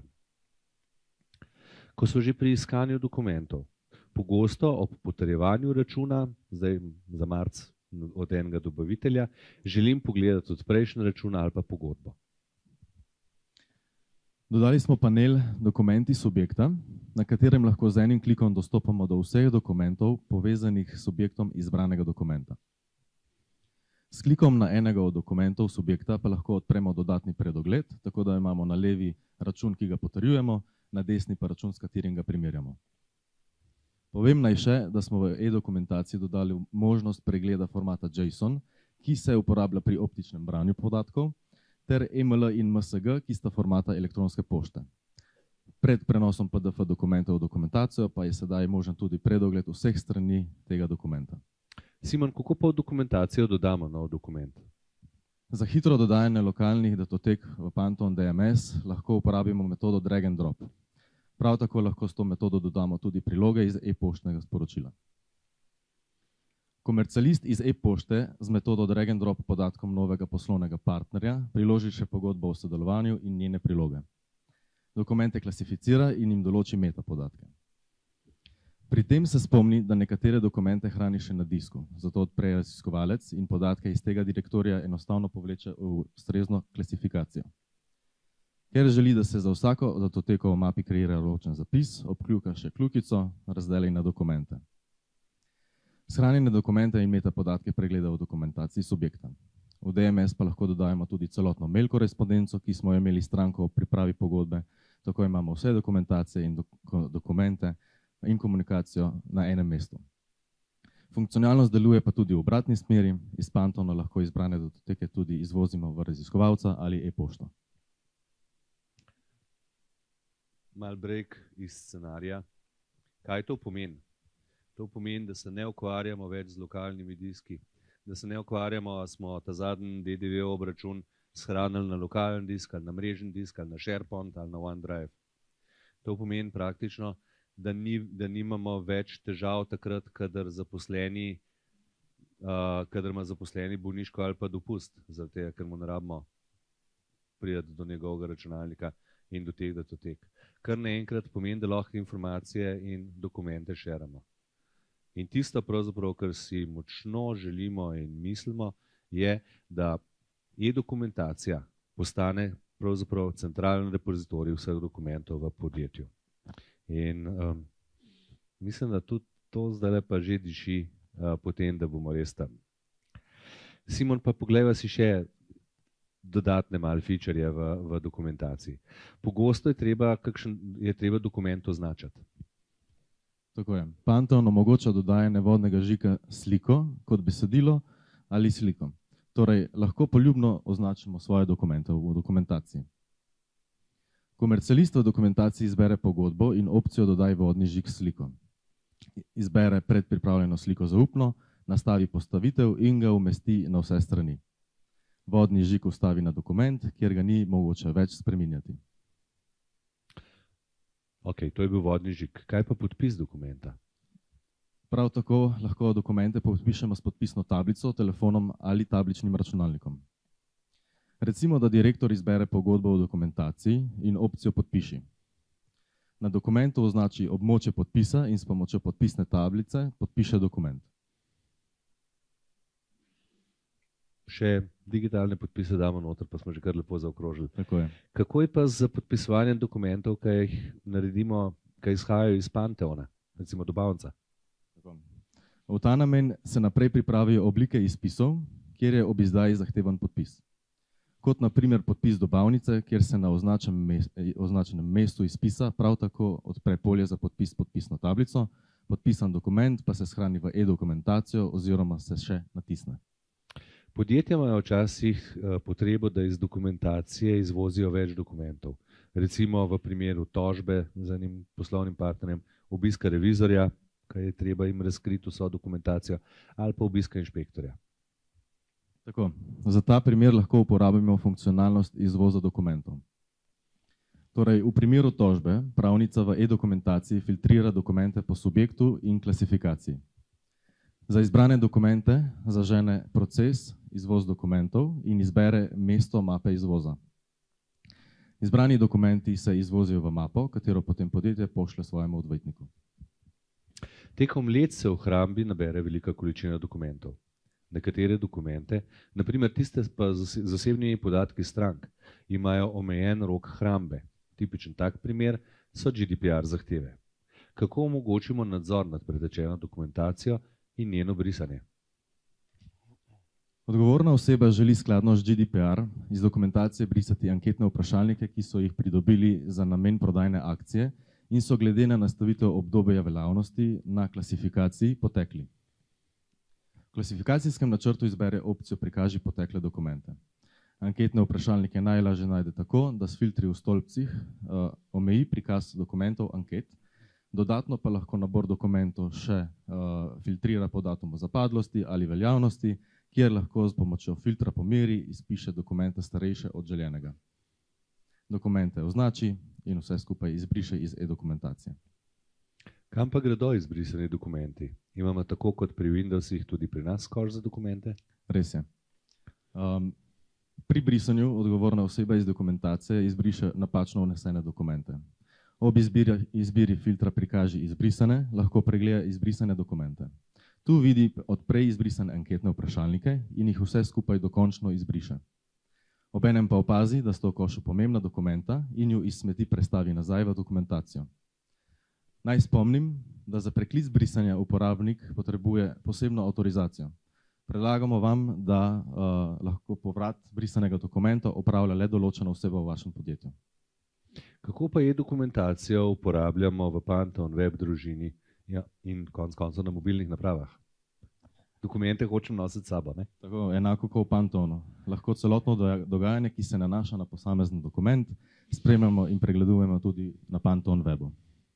Ko so že pri iskanju dokumentov, pogosto ob potrjevanju računa, zdaj za marc od enega dobavitelja, želim pogledati od prejšnji račun ali pa pogodbo. Dodali smo panel Dokumenti subjekta, na katerem lahko z enim klikom dostopamo do vseh dokumentov povezanih s subjektom izbranega dokumenta. S klikom na enega od dokumentov subjekta pa lahko odpremo dodatni predogled, tako da imamo na levi račun, ki ga potrjujemo, na desni pa račun, s katerim ga primerjamo. Povem naj še, da smo v e-dokumentaciji dodali možnost pregleda formata JSON, ki se uporablja pri optičnem branju podatkov, ter M L in M S G, ki sta formata elektronske pošte. Pred prenosom P D F dokumentov v dokumentacijo pa je sedaj možen tudi predogled vseh strani tega dokumenta. Simon, kako pa v dokumentacijo dodamo nov dokument? Za hitro dodajanje lokalnih datotek v Pantheon D M S lahko uporabimo metodo drag and drop. Prav tako lahko s to metodo dodamo tudi priloge iz e-poštnega sporočila. Komercialist iz e-pošte z metodo drag and drop podatkom novega poslovnega partnerja priloži še pogodbo o sodelovanju in njene priloge. Dokumente klasificira in jim določi metapodatke. Pri tem se spomni, da nekatere dokumente hrani še na disku, zato odpre raziskovalec in podatke iz tega direktorija enostavno povleče v ustrezno klasifikacijo. Ker želi, da se za vsako datoteko v mapi kreira ločen zapis, obkljuka še kljukico, razdeli na dokumente. Shranjene dokumente in metapodatke pregleda v dokumentaciji subjekta. V D M S pa lahko dodajamo tudi celotno mail korespondenco, ki smo jo imeli stranko ob pripravi pogodbe, tako imamo vse dokumentacije in dok dokumente in komunikacijo na enem mestu. Funkcionalnost deluje pa tudi v obratni smeri, iz Pantona lahko izbrane datoteke tudi izvozimo v raziskovalca ali e-pošto. Mal break iz scenarija. Kaj to pomeni? To pomeni, da se ne ukvarjamo več z lokalnimi diski, da se ne ukvarjamo, a smo ta zadnji D D V obračun shranili na lokalen disk, ali na mrežen disk, ali na SharePoint, ali na OneDrive. To pomeni praktično, da, ni, da nimamo več težav takrat, kadar zaposleni, uh, kadar ima zaposleni bolniško ali pa dopust, zaradi tega, ker mu ne rabimo priti do njegovega računalnika in do teh datotek. Kar naenkrat pomeni, da lahko informacije in dokumente šeramo. In tisto, pravzaprav, kar si močno želimo in mislimo, je, da e-dokumentacija postane pravzaprav centralni repozitorij vseh dokumentov v podjetju. In um, mislim, da tudi to zdaj pa že diši uh, potem, da bomo res tam. Simon, pa poglejva si še dodatne malo featurje v, v dokumentaciji. Pogosto je treba, kakšen, je treba dokument označati. Tako je. Pantone omogoča dodajanje vodnega žika sliko kot besedilo ali sliko. Torej, lahko poljubno označimo svoje dokumente v dokumentaciji. Komercialist v dokumentaciji izbere pogodbo in opcijo dodaj vodni žig sliko. Izbere predpripravljeno sliko zaupno, nastavi postavitev in ga umesti na vse strani. Vodni žig vstavi na dokument, kjer ga ni mogoče več spreminjati. Ok, to je bil vodni žig. Kaj pa podpis dokumenta? Prav tako lahko dokumente podpišemo s podpisno tablico, telefonom ali tabličnim računalnikom. Recimo, da direktor izbere pogodbo v dokumentaciji in opcijo podpiši. Na dokumentu označi območje podpisa in s pomočjo podpisne tablice podpiše dokument. Še digitalne podpise damo noter, pa smo že kar lepo zaokrožili. Tako je. Kako je pa z podpisovanjem dokumentov, kaj jih naredimo, kaj izhajajo iz Panteona, recimo dobavnica? V ta namen se naprej pripravijo oblike izpisov, kjer je ob izdaji zahtevan podpis. Kot na primer podpis dobavnice, kjer se na označenem mestu izpisa prav tako odpre polje za podpis podpisno tablico, podpisan dokument pa se shrani v e-dokumentacijo oziroma se še natisne. Podjetja imajo včasih potrebo, da iz dokumentacije izvozijo več dokumentov. Recimo v primeru tožbe z enim poslovnim partnerjem, obiska revizorja, kaj je treba jim razkriti vso dokumentacijo, ali pa obiska inšpektorja. Tako, za ta primer lahko uporabimo funkcionalnost izvoza dokumentov. Torej, v primeru tožbe pravnica v e-dokumentaciji filtrira dokumente po subjektu in klasifikaciji. Za izbrane dokumente zažene proces, izvoz dokumentov in izbere mesto mape izvoza. Izbrani dokumenti se izvozijo v mapo, katero potem podjetje pošlje svojemu odvetniku. Tekom let se v hrambi nabere velika količina dokumentov. Nekatere dokumente, naprimer tiste pa z zasebnimi podatki strank, imajo omejen rok hrambe. Tipičen tak primer so G D P R zahteve. Kako omogočimo nadzor nad pretečeno dokumentacijo in njeno brisanje? Odgovorna oseba želi skladno z G D P R iz dokumentacije brisati anketne vprašalnike, ki so jih pridobili za namen prodajne akcije in so glede na nastavitev obdobja veljavnosti na klasifikaciji potekli. V klasifikacijskem načrtu izbere opcijo Prikaži potekle dokumente. Anketne vprašalnike najlažje najde tako, da s filtri v stolpcih uh, omeji prikaz dokumentov anket, dodatno pa lahko nabor dokumentov še uh, filtrira po datumu zapadlosti ali veljavnosti, kjer lahko s pomočjo filtra po meri izpiše dokumente starejše od željenega. Dokumente označi in vse skupaj izbriše iz e-dokumentacije. Kam pa gredo izbrisani dokumenti? Imamo tako kot pri Windowsih tudi pri nas skoraj za dokumente? Res je. Um, pri brisanju odgovorna oseba iz dokumentacije izbriše napačno vnesene dokumente. Ob izbiri, izbiri filtra prikaži izbrisane, lahko pregleda izbrisane dokumente. Tu vidi od prej izbrisane anketne vprašalnike in jih vse skupaj dokončno izbriše. Obenem pa opazi, da sta v košu pomembna dokumenta in ju iz smeti prestavi nazaj v dokumentacijo. Naj spomnim, da za preklic brisanja uporabnik potrebuje posebno avtorizacijo. Predlagamo vam, da uh, lahko povrat brisanega dokumenta opravlja le določena oseba v vašem podjetju. Kako pa e-dokumentacijo uporabljamo v Pantone web družini ja, in konc koncev na mobilnih napravah? Dokumente hočem nositi s sabo, ne? Tako, enako kot v Pantonu. Lahko celotno dogajanje, ki se nanaša na posamezen dokument, spremljamo in pregledujemo tudi na Pantone webu.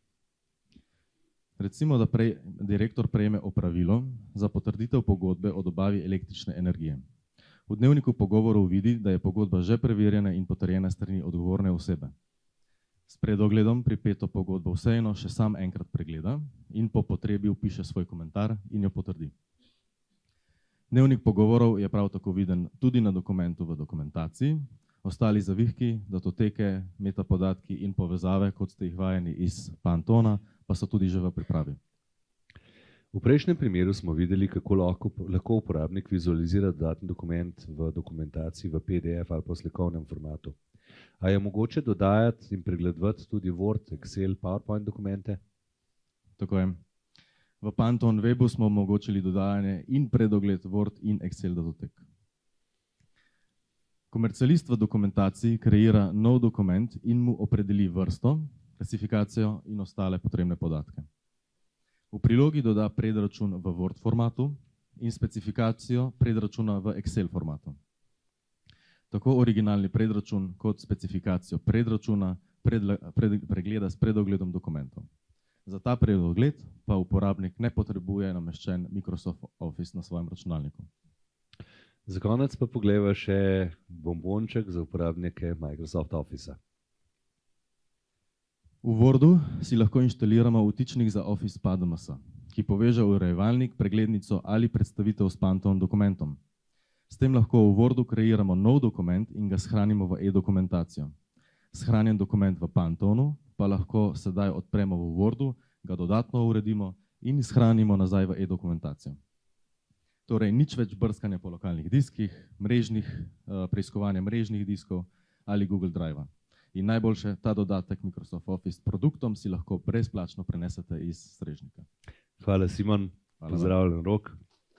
Recimo, da prej, direktor prejme opravilo za potrditev pogodbe o dobavi električne energije. V dnevniku pogovorov vidi, da je pogodba že preverjena in potrjena strani odgovorne osebe. S predogledom pripeto pogodbo vseeno še sam enkrat pregleda in po potrebi vpiše svoj komentar in jo potrdi. Dnevnik pogovorov je prav tako viden tudi na dokumentu v dokumentaciji. Ostali zavihki, datoteke, metapodatki in povezave, kot ste jih vajeni iz Pantona, pa so tudi že v pripravi. V prejšnjem primeru smo videli, kako lahko, lahko uporabnik vizualizira dodatni dokument v dokumentaciji v P D F ali pa slikovnem formatu. A je mogoče dodajati in pregledovati tudi Word, Excel, PowerPoint dokumente? Tako je. V Pantone webu smo omogočili dodajanje in predogled Word in Excel datotek. Komercialist v dokumentaciji kreira nov dokument in mu opredeli vrsto, klasifikacijo in ostale potrebne podatke. V prilogi doda predračun v Word formatu in specifikacijo predračuna v Excel formatu. Tako originalni predračun kot specifikacijo predračuna predla, pred, pregleda s predogledom dokumentov. Za ta predogled pa uporabnik ne potrebuje nameščen Microsoft Office na svojem računalniku. Za konec pa pogledava še bombonček za uporabnike Microsoft Officea. V Wordu si lahko inštaliramo vtičnik za Office P A D M S, ki poveže urejevalnik, preglednico ali predstavitev s Pantone dokumentom. S tem lahko v Wordu kreiramo nov dokument in ga shranimo v e-dokumentacijo. Shranjen dokument v Pantonu pa lahko sedaj odpremo v Wordu, ga dodatno uredimo in shranimo nazaj v e-dokumentacijo. Torej, nič več brskanja po lokalnih diskih, mrežnih, preiskovanja mrežnih diskov ali Google Drive-a. In najboljše, ta dodatek Microsoft Office produktom si lahko brezplačno prenesete iz strežnika. Hvala, Simon. Hvala. Pozdravljen, Rok.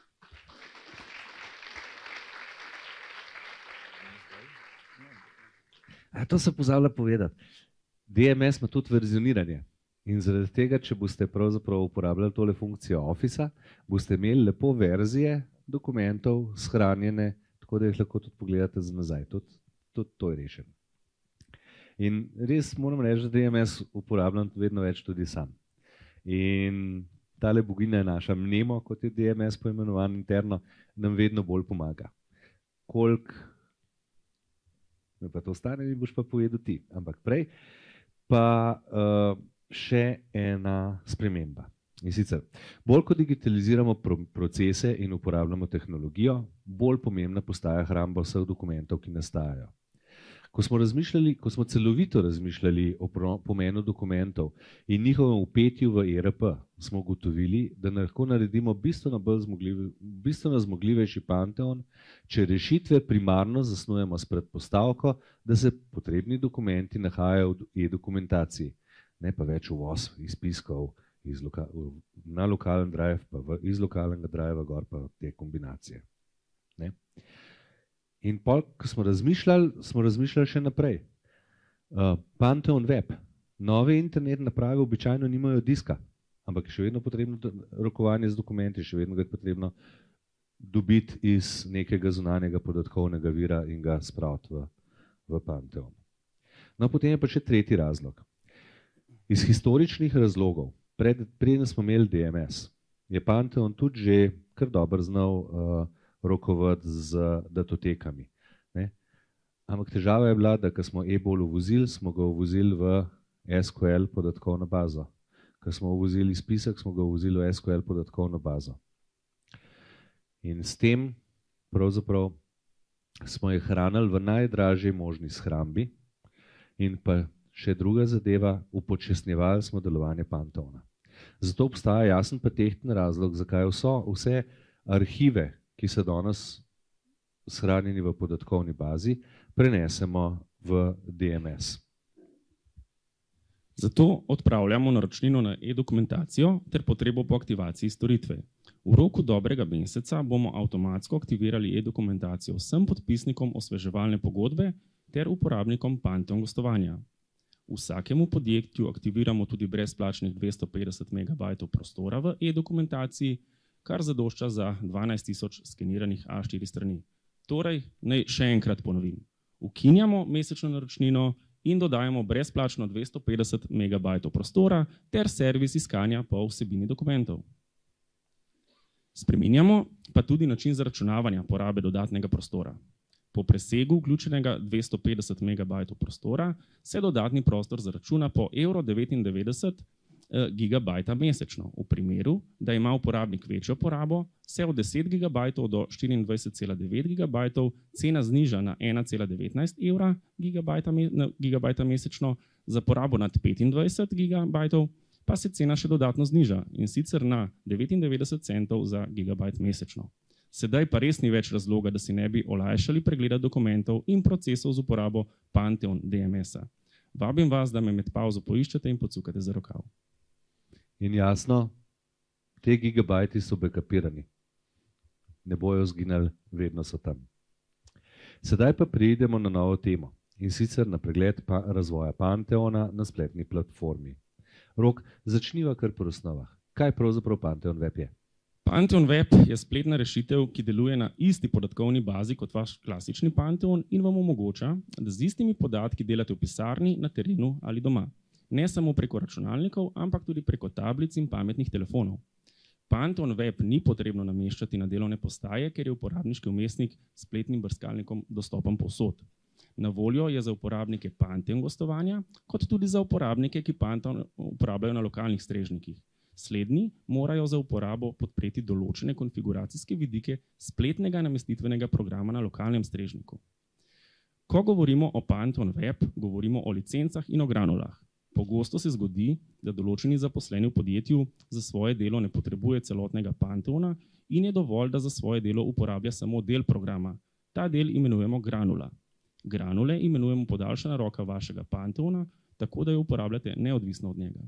A, to se pozablja povedati. D M S ima tudi verzioniranje. In zaradi tega, če boste pravzaprav uporabljali tole funkcijo Officea, boste imeli lepo verzije dokumentov shranjene, tako da jih lahko tudi pogledate za nazaj. Tudi, tudi to je rešeno. In res moram reči, da D M S uporabljam vedno več tudi sam. In tale bogina je naša Mnemo, kot je D M S poimenovan interno, nam vedno bolj pomaga. Koliko me pa to stane, mi boš pa povedal ti. Ampak prej pa uh, še ena sprememba. In sicer, bolj ko digitaliziramo pro procese in uporabljamo tehnologijo, bolj pomembna postaja hramba vseh dokumentov, ki nastajajo. Ko smo razmišljali, ko smo celovito razmišljali o pomenu dokumentov in njihovem vpetju v E R P, smo ugotovili, da lahko naredimo bistveno bolj zmogljiv, bistveno zmogljivejši Pantone, če rešitve primarno zasnujemo s predpostavko, da se potrebni dokumenti nahajajo v e-dokumentaciji, ne pa več uvoz izpiskov iz loka, na lokalen drive, pa v, iz lokalnega driva gor pa te kombinacije. Ne? In pol, ko smo razmišljali, smo razmišljali še naprej. Uh, Pantone web. Nove internet naprave običajno nimajo diska, ampak je še vedno potrebno rokovanje z dokumenti, še vedno ga je potrebno dobiti iz nekega zunanjega podatkovnega vira in ga spraviti v, v Pantone. No, potem je pa še tretji razlog. Iz historičnih razlogov, pred, preden smo imeli D M S, je Pantone tudi že kar dobro znal uh, rokovati z datotekami. Ne? Ampak težava je bila, da ko smo e-bol uvozili, smo ga uvozili v S Q L podatkovno bazo. Ko smo uvozili spisek, smo ga uvozili v S Q L podatkovno bazo. In s tem pravzaprav smo jih hranili v najdražji možni shrambi in pa še druga zadeva, upočasnjevali smo delovanje Pantheona. Zato obstaja jasen pa tehten razlog, zakaj vso, vse arhive, ki so danes shranjeni v podatkovni bazi, prenesemo v D M S. Zato odpravljamo naročnino na e-dokumentacijo ter potrebo po aktivaciji storitve. V roku dobrega meseca bomo avtomatsko aktivirali e-dokumentacijo vsem podpisnikom osveževalne pogodbe ter uporabnikom Pantheon gostovanja. Vsakemu podjetju aktiviramo tudi brezplačnih dvesto petdeset megabajtov prostora v e-dokumentaciji, kar zadošča za dvanajst tisoč skeniranih A štiri strani. Torej, naj še enkrat ponovim. Ukinjamo mesečno naročnino in dodajamo brezplačno dvesto petdeset megabajtov prostora ter servis iskanja po vsebini dokumentov. Spreminjamo pa tudi način zaračunavanja porabe dodatnega prostora. Po presegu vključenega dvesto petdeset megabajtov prostora se dodatni prostor zaračuna po evro devetindevetdeset gigabajta mesečno. V primeru, da ima uporabnik večjo porabo, se od deset gigabajtov do štiriindvajset cela devet gigabajtov cena zniža na ena cela devetnajst evra gigabajta, gigabajta mesečno, za porabo nad petindvajset gigabajtov pa se cena še dodatno zniža in sicer na devetindevetdeset centov za gigabajt mesečno. Sedaj pa res ni več razloga, da si ne bi olajšali pregleda dokumentov in procesov z uporabo Pantheon D M S-a. Vabim vas, da me med pauzo poiščete in pocukate za rokav. In jasno, te gigabajti so backupirani. Ne bojo zginali, vedno so tam. Sedaj pa preidemo na novo temo in sicer na pregled pa razvoja Pantheona na spletni platformi. Rok, začniva kar po osnovah. Kaj pravzaprav Pantheon Web je? Pantheon Web je spletna rešitev, ki deluje na isti podatkovni bazi kot vaš klasični Pantheon in vam omogoča, da z istimi podatki delate v pisarni, na terenu ali doma. Ne samo preko računalnikov, ampak tudi preko tablic in pametnih telefonov. Pantheon Web ni potrebno nameščati na delovne postaje, ker je uporabniški vmesnik s spletnim brskalnikom dostopen povsod. Na voljo je za uporabnike Pantheon gostovanja, kot tudi za uporabnike, ki Pantheon uporabljajo na lokalnih strežnikih. Slednji morajo za uporabo podpreti določene konfiguracijske vidike spletnega namestitvenega programa na lokalnem strežniku. Ko govorimo o Pantheon Web, govorimo o licencah in o granulah. Pogosto se zgodi, da določeni zaposleni v podjetju za svoje delo ne potrebuje celotnega Pantheona in je dovolj, da za svoje delo uporablja samo del programa. Ta del imenujemo granula. Granule imenujemo podaljšana roka vašega Pantheona, tako da jo uporabljate neodvisno od njega.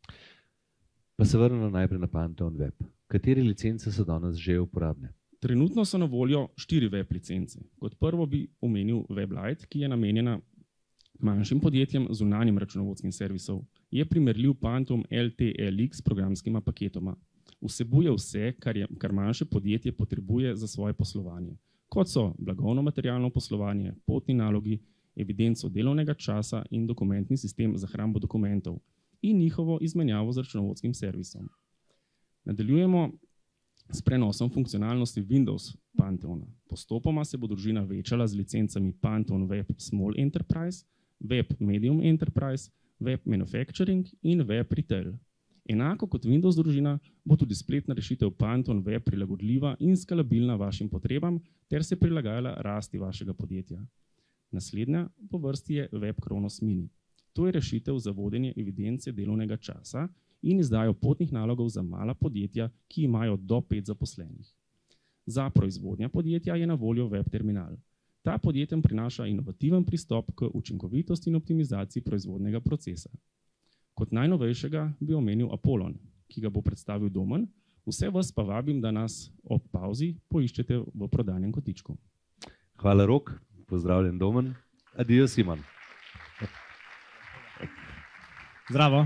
Pa se vrnemo najprej na Pantheon Web. Katere licence so danes že uporabne? Trenutno so na voljo štiri web licence. Kot prvo bi omenil WebLite, ki je namenjena manjšim podjetjem z zunanjim računovodskim servisom. Je primerljiv Pantheon L T L X programskima paketoma. Vsebuje vse, kar, je, kar manjše podjetje potrebuje za svoje poslovanje, kot so blagovno materialno poslovanje, potni nalogi, evidenco delovnega časa in dokumentni sistem za hrambo dokumentov in njihovo izmenjavo z računovodskim servisom. Nadaljujemo s prenosom funkcionalnosti Windows Pantheona. Postopoma se bo družina večala z licencami Pantheon Web Small Enterprise, Web Medium Enterprise, Web Manufacturing in Web Retail. Enako kot Windows družina bo tudi spletna rešitev Pantheon Web prilagodljiva in skalabilna vašim potrebam ter se prilagajala rasti vašega podjetja. Naslednja po vrsti je Web Kronos Mini. To je rešitev za vodenje evidence delovnega časa in izdajo potnih nalogov za mala podjetja, ki imajo do pet zaposlenih. Za proizvodnja podjetja je na voljo web terminal. Ta podjetjem prinaša inovativen pristop k učinkovitosti in optimizaciji proizvodnega procesa. Kot najnovejšega bi omenil Apollon, ki ga bo predstavil Domen. Vse vas pa vabim, da nas ob pauzi poiščete v prodajnem kotičku. Hvala, Rok. Pozdravljen, Domen. Adijo, Simon. Zdravo.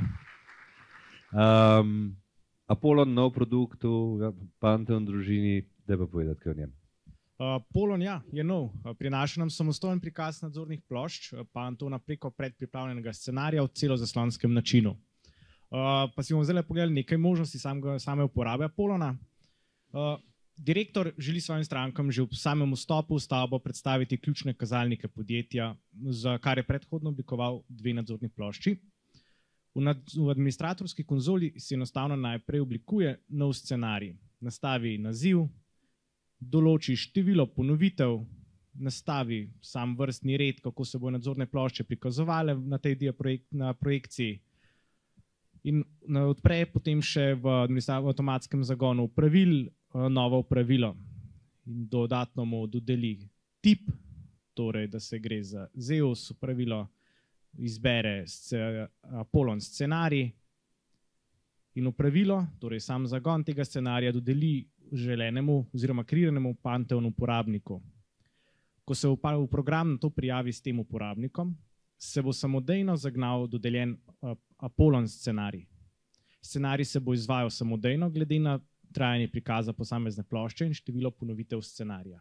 Um, Apollon, nov produkt v Pantheon družini, da pa povedati kaj o njem. Apollon, ja, je nov. Prinaša nam samostojen prikaz nadzornih plošč Pantheona preko predpripravljenega scenarija v celozaslonskem načinu. Uh, pa si bomo zdaj pogledali nekaj možnosti samega, same uporabe Apollona. Uh, direktor želi svojim strankam že v samem vstopu v stavbo predstaviti ključne kazalnike podjetja, za kar je predhodno oblikoval dve nadzorni plošči. V, nad, v administratorski konzoli se enostavno najprej oblikuje nov scenarij. Nastavi naziv, določi število ponovitev, nastavi sam vrstni red, kako se bodo nadzorne plošče prikazovale na tej diaprojek na projekciji in odpre potem še v avtomatskem zagonu pravil novo pravilo in dodatno mu dodeli tip, torej da se gre za Zeus pravilo, izbere Apollon scenarij in v pravilo, torej sam zagon tega scenarija dodeli želenemu oziroma kreiranemu Pantheon uporabniku. Ko se v program to prijavi s tem uporabnikom, se bo samodejno zagnal dodeljen Apollon scenarij. Scenarij se bo izvajal samodejno glede na trajanje prikaza posamezne plošče in število ponovitev scenarija.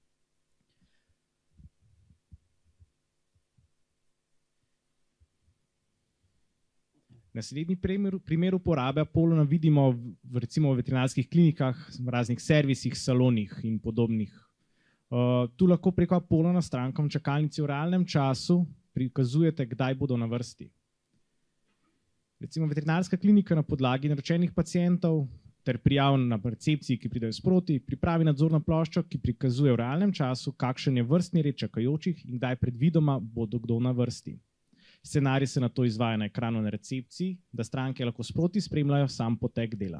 Naslednji primer, primer uporabe Apollona vidimo v, recimo v veterinarskih klinikah, v raznih servisih, salonih in podobnih. Uh, tu lahko preko Apollona strankam čakalnici v realnem času prikazujete, kdaj bodo na vrsti. Recimo veterinarska klinika na podlagi naročenih pacientov ter prijav na recepciji, ki pridejo sproti, pripravi nadzorno ploščo, ki prikazuje v realnem času, kakšen je vrstni red čakajočih in kdaj predvidoma bodo kdo na vrsti. Scenarij se nato izvaja na ekranu na recepciji, da stranke lahko sproti spremljajo sam potek dela.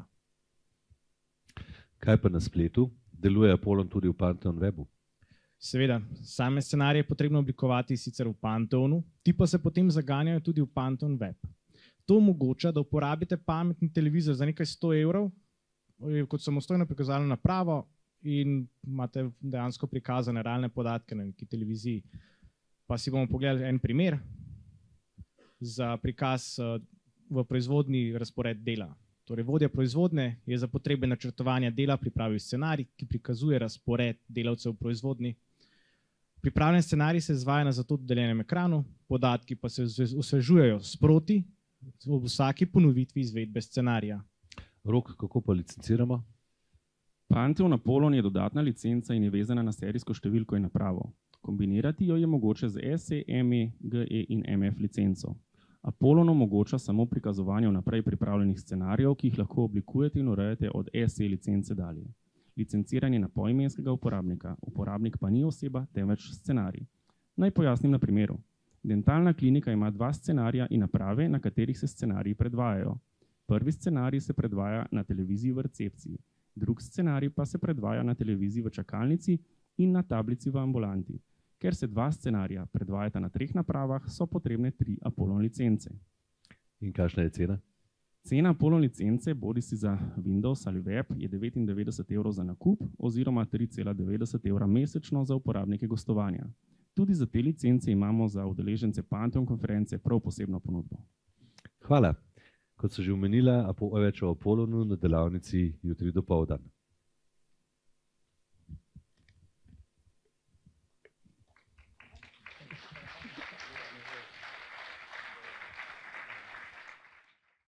Kaj pa na spletu? Deluje Apollon tudi v Pantheon webu? Seveda, same scenarije je potrebno oblikovati sicer v Pantheonu, ti pa se potem zaganjajo tudi v Pantheon web. To omogoča, da uporabite pametni televizor za nekaj sto evrov, kot samostojno prikazalno napravo in imate dejansko prikazane realne podatke na neki televiziji. Pa si bomo pogledali en primer za prikaz v proizvodni razpored dela. Torej, vodja proizvodne je za potrebe načrtovanja dela pripravil scenarij, ki prikazuje razpored delavcev v proizvodni. Pripravljen scenarij se izvaja na zato dodeljenem ekranu, podatki pa se osvežujejo sproti v vsaki ponovitvi izvedbe scenarija. Rok, kako pa licenciramo? Pantheon Apollon je dodatna licenca in je vezana na serijsko številko in napravo. Kombinirati jo je mogoče z S E, M E, G E in M F licenco. Apollon omogoča samo prikazovanje vnaprej pripravljenih scenarijev, ki jih lahko oblikujete in urejate od S E licence dalje. Licenciranje na poimenskega uporabnika, uporabnik pa ni oseba, temveč scenarij. Naj pojasnim na primeru. Dentalna klinika ima dva scenarija in naprave, na katerih se scenariji predvajajo. Prvi scenarij se predvaja na televiziji v recepciji, drug scenarij pa se predvaja na televiziji v čakalnici in na tablici v ambulanti. Ker se dva scenarija predvajata na treh napravah, so potrebne tri Apollon licence. In kakšna je cena? Cena Apollon licence, bodisi za Windows ali web, je devetindevetdeset evrov za nakup oziroma tri cela devetdeset evra mesečno za uporabnike gostovanja. Tudi za te licence imamo za udeležence Pantheon konference prav posebno ponudbo. Hvala. Kot so že omenila, več o Apollonu na delavnici jutri dopoldan.